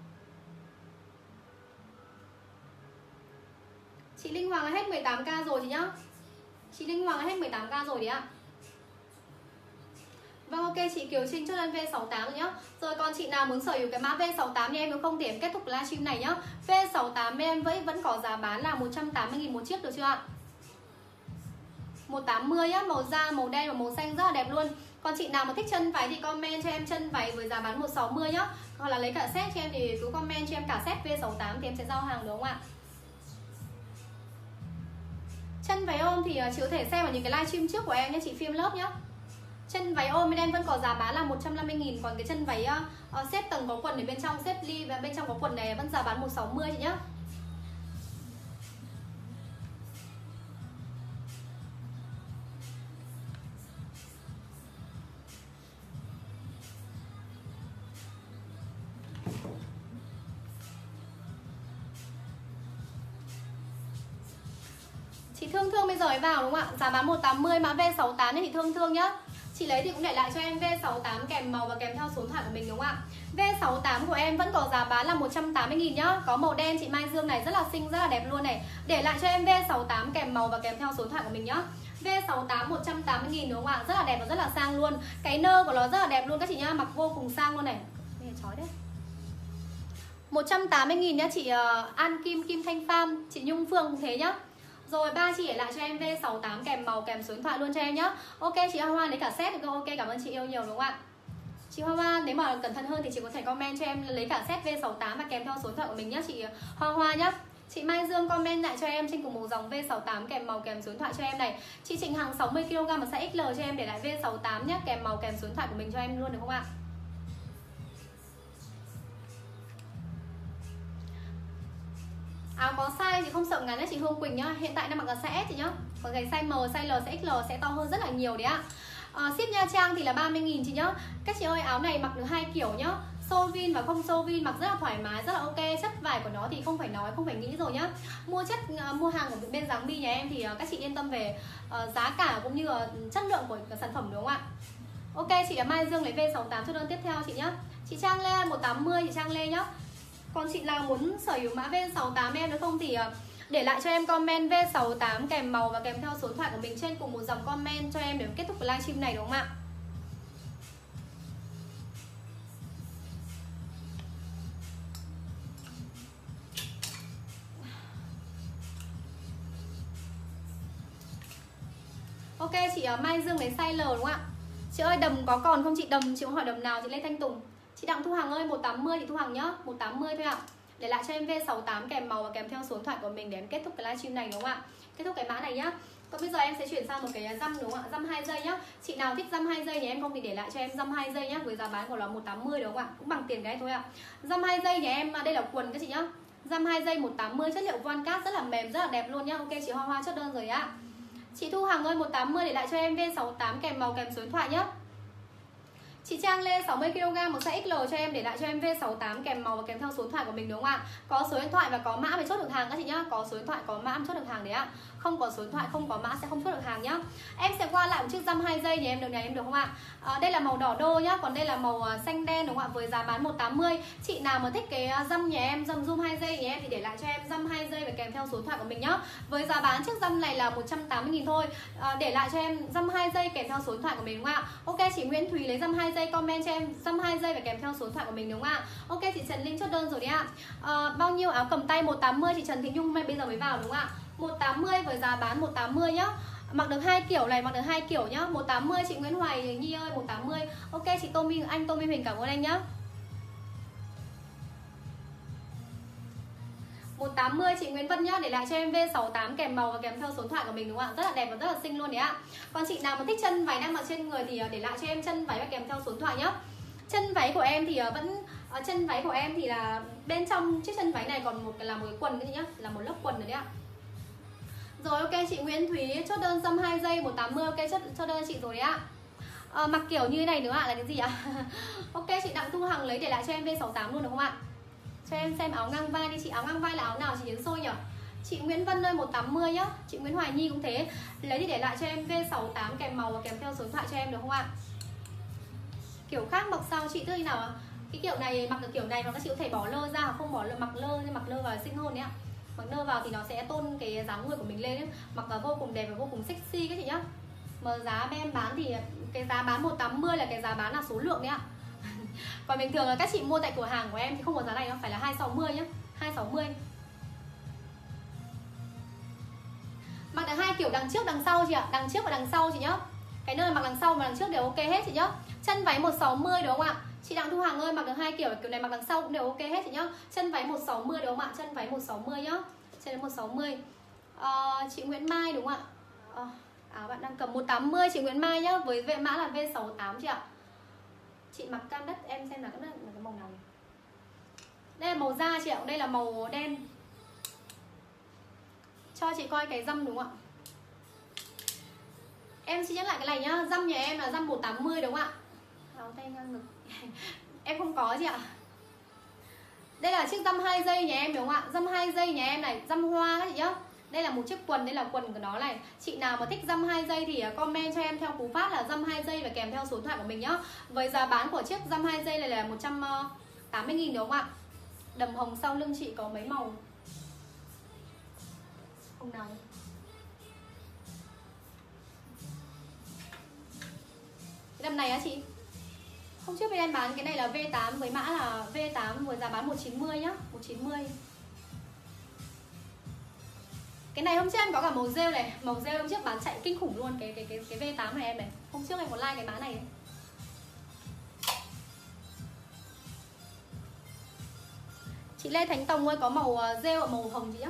Chị Linh Hoàng hết mười tám k rồi chị nhá. Chị Linh Hoàng hết mười tám k rồi đấy ạ. Vâng, ok, chị Kiều Trinh chốt đơn V sáu tám rồi nhá. Rồi còn chị nào muốn sở hữu cái mã V sáu tám như em, nếu không thì em kết thúc livestream này nhá. V sáu tám bên em vẫn vẫn có giá bán là một trăm tám mươi nghìn một chiếc được chưa ạ? một trăm tám mươi nhá, màu da, màu đen và màu xanh rất là đẹp luôn. Còn chị nào mà thích chân váy thì comment cho em chân váy với giá bán một trăm sáu mươi nhá. Hoặc là lấy cả set cho em thì cứ comment cho em cả set V sáu tám thì em sẽ giao hàng đúng không ạ? Chân váy ôm thì chị có thể xem ở những cái livestream trước của em nhé, chị Phiêm Lớp nhá. Chân váy ôm bên em vẫn có giá bán là một trăm năm mươi nghìn. Còn cái chân váy uh, xếp tầng có quần ở bên trong, xếp ly và bên trong có quần này vẫn giá bán một trăm sáu mươi chị nhá. Chị Thương Thương bây giờ ấy vào đúng không ạ? Giá bán một trăm tám mươi mã V sáu tám thì chị Thương Thương nhá. Chị lấy thì cũng để lại cho em V sáu tám kèm màu và kèm theo số điện thoại của mình đúng không ạ? V sáu tám của em vẫn có giá bán là một trăm tám mươi nghìn nhá. Có màu đen chị Mai Dương này rất là xinh, rất là đẹp luôn này. Để lại cho em V sáu tám kèm màu và kèm theo số điện thoại của mình nhá. V sáu tám một trăm tám mươi nghìn đúng không ạ? Rất là đẹp và rất là sang luôn. Cái nơ của nó rất là đẹp luôn các chị nhá, mặc vô cùng sang luôn này. Đây là chói đấy. một trăm tám mươi nghìn nhá chị uh, An Kim, Kim Thanh Farm, chị Nhung Phương cũng thế nhá. Rồi ba chị để lại cho em V sáu tám kèm màu kèm số điện thoại luôn cho em nhá. Ok, chị Hoa Hoa lấy cả set được không? Ok, cảm ơn chị yêu nhiều đúng không ạ? Chị Hoa Hoa nếu mà cẩn thận hơn thì chị có thể comment cho em lấy cả set V sáu tám và kèm theo số điện thoại của mình nhá chị Hoa Hoa nhá. Chị Mai Dương comment lại cho em trên cùng một dòng V sáu tám kèm màu kèm số điện thoại cho em này. Chị Trịnh Hằng sáu mươi ki lô gam ở size ích lờ cho em để lại V sáu tám nhá, kèm màu kèm số điện thoại của mình cho em luôn được không ạ? Áo có size thì không sợ ngắn đấy chị Hương Quỳnh nhá. Hiện tại đang mặc là size S chị nhá. Còn cái size M, size L, size ích lờ sẽ to hơn rất là nhiều đấy ạ. à, Ship Nha Trang thì là ba mươi nghìn chị nhá. Các chị ơi, áo này mặc được hai kiểu nhá, xô vin và không xô vin, mặc rất là thoải mái, rất là ok. Chất vải của nó thì không phải nói, không phải nghĩ rồi nhá. Mua chất uh, mua hàng của bên Giáng My nhà em thì uh, các chị yên tâm về uh, giá cả cũng như uh, chất lượng của sản phẩm đúng không ạ? Ok, chị là Mai Dương lấy V sáu tám cho đơn tiếp theo chị nhá. Chị Trang Lê một trăm tám mươi, chị Trang Lê nhá. Còn chị nào muốn sở hữu mã V sáu tám em được không thì để lại cho em comment V sáu tám kèm màu và kèm theo số điện thoại của mình trên cùng một dòng comment cho em để kết thúc cái livestream này đúng không ạ? Ok, chị Mai Dương lấy size L đúng không ạ? Chị ơi đầm có còn không chị? Đầm chị có hỏi đầm nào chị Lê Thanh Tùng. Chị Đặng Thu Hằng ơi, một tám mươi chị Thu Hằng nhá, một tám mươi thôi ạ. Để lại cho em V sáu tám kèm màu và kèm theo số điện thoại của mình để em kết thúc cái livestream này đúng không ạ? Kết thúc cái mã này nhá. Còn bây giờ em sẽ chuyển sang một cái dăm đúng không ạ? Dăm hai giây nhá. Chị nào thích dăm hai giây nhà em không thì để lại cho em dăm hai giây nhá, với giá bán của nó một tám mươi đúng không ạ? Cũng bằng tiền cái thôi ạ. Dăm hai giây nhà em, đây là quần các chị nhá. Dăm hai giây một tám mươi, chất liệu voan cát rất là mềm, rất là đẹp luôn nhá. Ok chị Hoa Hoa chốt đơn rồi ạ. Chị Thu Hằng ơi, một tám mươi để lại cho em V sáu tám kèm màu kèm số điện thoại nhá. Chị Trang Lê sáu mươi ki lô gam một size ích lờ cho em để lại cho em V sáu tám kèm màu và kèm theo số điện thoại của mình đúng không ạ? Có số điện thoại và có mã mới chốt được hàng các chị nhá. Có số điện thoại có mã mới chốt được hàng đấy ạ. Không có số điện thoại không có mã sẽ không chốt được hàng nhá. Em sẽ qua lại một chiếc dăm hai giây nhà em được nhà em được không ạ? À, đây là màu đỏ đô nhá, còn đây là màu xanh đen đúng không ạ? Với giá bán một tám mươi. Chị nào mà thích cái dăm nhà em, dăm zoom hai giây nhà em thì để lại cho em dăm hai giây và kèm theo số điện thoại của mình nhá. Với giá bán chiếc dăm này là một trăm tám mươi nghìn thôi. À, để lại cho em dăm hai giây kèm theo số điện thoại của mình đúng không ạ? Ok chị Nguyễn Thùy lấy dăm hai giây comment cho em dăm hai giây và kèm theo số điện thoại của mình đúng không ạ? Ok chị Trần Linh chốt đơn rồi đấy ạ. À, bao nhiêu áo cầm tay một tám mươi chị Trần Thị Nhung bây giờ mới vào đúng không ạ? một tám mươi với giá bán một tám mươi nhá. Mặc được hai kiểu này, mặc được hai kiểu nhá. một tám mươi chị Nguyễn Hoài Nhi ơi, một tám mươi. Ok chị Tô Minh, anh Tô Minh Huỳnh cảm ơn anh nhá. một tám mươi chị Nguyễn Vân nhá, để lại cho em V sáu tám kèm màu và kèm theo số điện thoại của mình đúng không ạ? Rất là đẹp và rất là xinh luôn đấy ạ. Còn chị nào mà thích chân váy đang mặc trên người thì để lại cho em chân váy và kèm theo số điện thoại nhá. Chân váy của em thì vẫn chân váy của em thì là bên trong chiếc chân váy này còn một là một cái quần cái nhá, là một lớp quần rồi đấy ạ. Rồi ok chị Nguyễn Thúy chốt đơn dăm hai giây một tám mươi. Ok chốt chốt đơn chị rồi đấy ạ. À, mặc kiểu như thế này nữa ạ, là cái gì ạ? Ok chị Đặng Thu Hằng lấy để lại cho em V sáu tám luôn được không ạ? Cho em xem áo ngang vai đi chị. Áo ngang vai là áo nào chị Yến Xôi nhỉ? Chị Nguyễn Vân ơi một tám mươi nhá. Chị Nguyễn Hoài Nhi cũng thế. Lấy thì để lại cho em V sáu tám kèm màu và kèm theo số điện thoại cho em được không ạ? Kiểu khác mặc sao chị, tức như nào ạ? Cái kiểu này mặc được kiểu này mà các chị có thể bỏ lơ ra, hoặc không bỏ lơ, mặc lơ nhưng mặc lơ vào xinh hơn đấy ạ. Mặc lơ vào thì nó sẽ tôn cái dáng người của mình lên ấy. Mặc vào vô cùng đẹp và vô cùng sexy các chị nhá. Mà giá em bán thì cái giá bán một tám mươi là cái giá bán là số lượng đấy ạ. Còn bình thường là các chị mua tại cửa hàng của em thì không có giá này đâu, phải là hai sáu mươi nhá, hai sáu mươi. Mặc được hai kiểu đằng trước đằng sau chị ạ, đằng trước và đằng sau chị nhá. Cái nơi mặc đằng sau và đằng trước đều ok hết chị nhá. Chân váy một sáu mươi đúng không ạ? Chị Đặng Thu Hằng ơi, mặc được hai kiểu, kiểu này mặc đằng sau cũng đều ok hết chị nhá. Chân váy một sáu mươi đúng không ạ? Chân váy một sáu mươi nhá. Chân váy một sáu mươi. À, chị Nguyễn Mai đúng không ạ? À, áo bạn đang cầm một tám mươi chị Nguyễn Mai nhá, với vệ mã là V sáu tám chị ạ. Chị mặc cam đất em xem là cam đất là cái màu nào nhỉ? Đây là màu da chị ạ, đây là màu đen. Cho chị coi cái dăm đúng không ạ? Em xin nhắc lại cái này nhá, dăm nhà em là dăm một tám mươi đúng không ạ? Áo tay ngang ngực. Em không có chị ạ. Đây là chiếc dăm hai giây nhà em đúng không ạ? Dăm hai giây nhà em này, dăm hoa các chị nhá. Đây là một chiếc quần, đây là quần của nó này. Chị nào mà thích dăm hai giây thì comment cho em theo cú pháp là dăm hai giây và kèm theo số điện thoại của mình nhá. Với giá bán của chiếc dăm hai giây này là một trăm tám mươi nghìn đúng không ạ? Đầm hồng sau lưng chị có mấy màu? Hồng nào? Cái đầm này á chị? Hôm trước bên em bán cái này là V tám với mã là V tám với giá bán một chín mươi nhá, một chín mươi. Cái này hôm trước em có cả màu rêu này, màu rêu hôm trước bán chạy kinh khủng luôn cái cái cái cái V tám này em này. Hôm trước em có like cái mã này ấy. Chị Lê Thánh Tông ơi có màu rêu màu hồng chị nhá.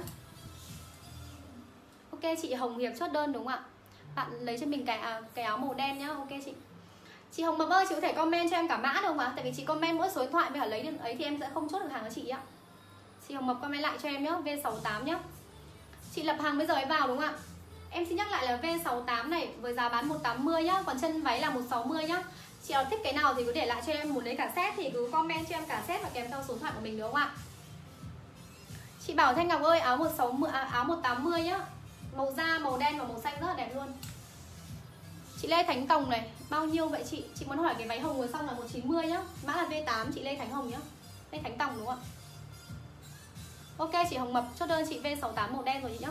Ok chị Hồng Hiệp chốt đơn đúng không ạ? Bạn lấy cho mình cái à, cái áo màu đen nhá. Ok chị. Chị Hồng Mập ơi, chị có thể comment cho em cả mã được không ạ? Tại vì chị comment mỗi số điện thoại với cả lấy được ấy thì em sẽ không chốt được hàng cho chị ạ. Chị Hồng Mập comment lại cho em nhá, V sáu tám nhá. Chị Lập Hàng bây giờ ấy vào đúng không ạ? Em xin nhắc lại là V sáu tám này với giá bán một tám mươi nhá, còn chân váy là một sáu mươi nhá. Chị nào thích cái nào thì cứ để lại cho em, muốn lấy cả set thì cứ comment cho em cả set và kèm theo số điện thoại của mình được không ạ? Chị Bảo Thanh Ngọc ơi, áo một sáu mươi à, áo một tám mươi nhá. Màu da, màu đen và màu xanh rất là đẹp luôn. Chị Lê Thánh Tòng này, bao nhiêu vậy chị? Chị muốn hỏi cái váy hồng vừa xong là một chín mươi nhá. Mã là V tám, chị Lê Thánh Hồng nhá. Lê Thánh Tòng đúng không ạ? Ok chị Hồng Mập, chốt đơn chị V sáu tám màu đen rồi chị nhá.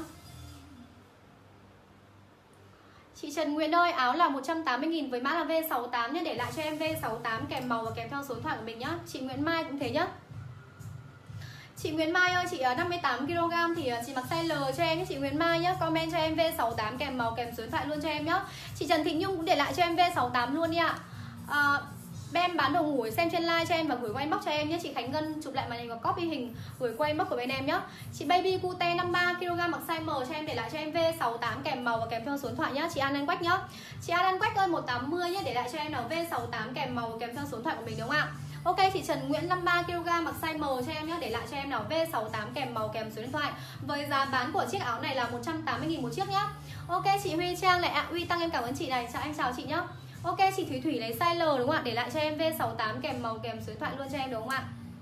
Chị Trần Nguyễn ơi, áo là một trăm tám mươi nghìn với mã là V sáu tám nhá. Để lại cho em V sáu tám kèm màu và kèm theo số điện thoại của mình nhá. Chị Nguyễn Mai cũng thế nhá. Chị Nguyễn Mai ơi, chị năm mươi tám ki lô gam thì chị mặc size L cho em nhé chị Nguyễn Mai nhé. Comment cho em V sáu tám kèm màu kèm số điện thoại luôn cho em nhé. Chị Trần Thị Nhung cũng để lại cho em V sáu tám luôn đi ạ. à, Em bán đồ ngủ xem trên live cho em và gửi qua inbox cho em nhé. Chị Khánh Ngân chụp lại màn hình và copy hình gửi qua inbox của bên em nhé. Chị Baby Cute năm mươi ba ki lô gam mặc size M cho em để lại cho em V sáu tám kèm màu và kèm theo số điện thoại nhé. Chị An Anh Quách nhé. Chị An Anh Quách ơi một tám mươi nhé, để lại cho em nào V sáu tám kèm màu và kèm theo số điện thoại của mình đúng không ạ? Ok, chị Trần Nguyễn năm mươi ba ki lô gam mặc size M cho em nhé, để lại cho em nào V sáu tám kèm màu kèm số điện thoại. Với giá bán của chiếc áo này là một trăm tám mươi nghìn một chiếc nhá. Ok, chị Huy Trang này ạ, à, Huy Tăng em cảm ơn chị này. Chào anh chào chị nhá. Ok, chị Thủy Thủy lấy size L đúng không ạ? Để lại cho em V sáu tám kèm màu kèm số điện thoại luôn cho em đúng không ạ?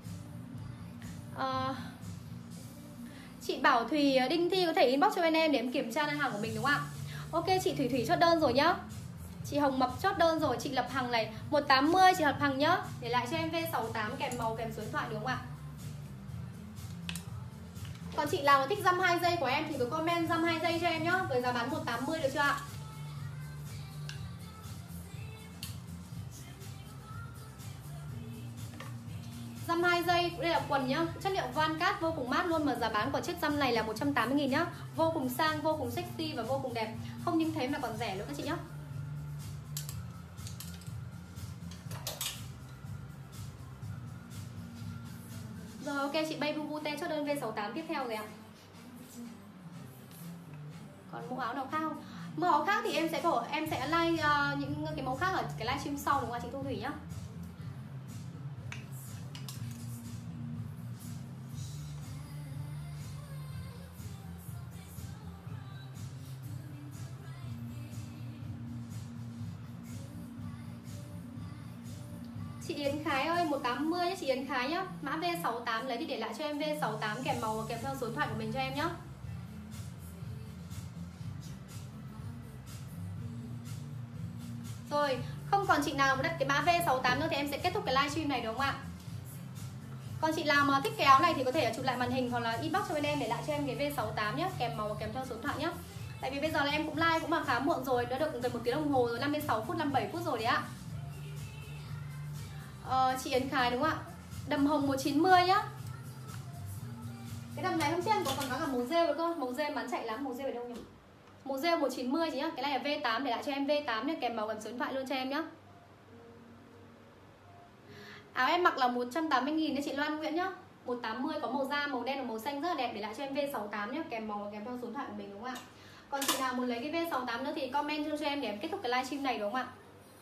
À, chị Bảo Thùy Đinh Thi có thể inbox cho bên em để em kiểm tra đơn hàng của mình đúng không ạ? Ok, chị Thủy Thủy chốt đơn rồi nhá. Chị Hồng Mập chốt đơn rồi. Chị Lập Hằng này một tám mươi chị Lập Hằng nhá, để lại cho em V sáu tám kèm màu kèm số điện thoại đúng không ạ? Còn chị nào mà thích dăm hai giây của em thì cứ comment dăm hai giây cho em nhá, với giá bán một tám mươi được chưa ạ? Dăm hai giây, đây là quần nhá, chất liệu van cát vô cùng mát luôn, mà giá bán của chiếc dăm này là một trăm tám mươi nghìn nhá. Vô cùng sang, vô cùng sexy và vô cùng đẹp. Không những thế mà còn rẻ nữa các chị nhá. Rồi ok, chị Baby Bute chốt đơn V sáu tám tiếp theo rồi ạ. Còn mẫu áo nào khác không? Mẫu áo khác thì em sẽ bỏ em sẽ like uh, những cái mẫu khác ở cái livestream sau đúng không ạ chị Thu Thủy nhá. Chị Yến Khái ơi một tám mươi nhé chị Yến Khái nhá. Mã V sáu tám lấy đi, để lại cho em V sáu tám kèm màu và kèm theo số điện thoại của mình cho em nhá. Rồi, không còn chị nào đặt cái mã V sáu tám nữa thì em sẽ kết thúc cái livestream này đúng không ạ? Còn chị nào mà thích cái áo này thì có thể chụp lại màn hình hoặc là inbox cho bên em để lại cho em cái V sáu tám nhé, kèm màu và kèm theo số điện thoại nhé. Tại vì bây giờ là em cũng live cũng là khá muộn rồi, đã được gần một tiếng đồng hồ rồi, năm mươi sáu phút, năm mươi bảy phút rồi đấy ạ. Ờ, chị Yến Khái đúng không ạ? Đầm hồng một chín mươi nhá. Cái đầm này hôm trước em có còn có cả màu rêu nữa cơ, màu rêu bán chạy lắm, màu rêu ở đâu nhỉ? Màu rêu một chín mươi chị nhá. Cái này là V tám, để lại cho em V tám nhé, kèm màu kèm số điện thoại luôn cho em nhá. Áo em mặc là một trăm tám mươi nghìn đấy chị Loan Nguyễn nhá. một tám mươi có màu da, màu đen và màu xanh rất là đẹp, để lại cho em V sáu tám nhé, kèm màu và kèm theo số điện thoại của mình đúng không ạ? Còn chị nào muốn lấy cái V sáu tám nữa thì comment cho em để em kết thúc cái livestream này đúng không ạ?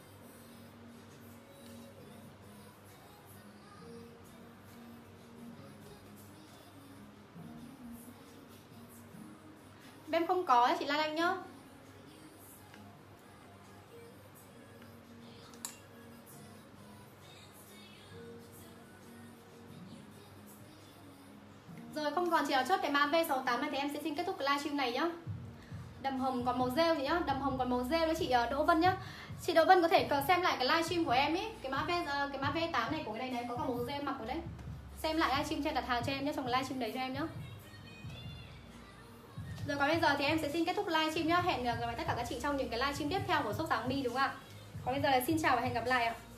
Em không có ấy, chị Lan Anh nhá. Rồi không còn chị nào chốt cái mã V sáu tám này thì em sẽ xin kết thúc cái livestream này nhá. Đầm hồng còn màu rêu chị nhá, đầm hồng còn màu rêu đấy chị Đỗ Vân nhá. Chị Đỗ Vân có thể xem lại cái livestream của em ý, cái mã V cái mã V tám này của cái này này có cả màu rêu em mặc ở đấy. Xem lại livestream cho đặt hàng cho em nhé, trong cái livestream đấy cho em nhá. Rồi còn bây giờ thì em sẽ xin kết thúc livestream nhá. Hẹn gặp lại tất cả các chị trong những cái livestream tiếp theo của shop Sáng My đúng không ạ? Còn bây giờ là xin chào và hẹn gặp lại ạ.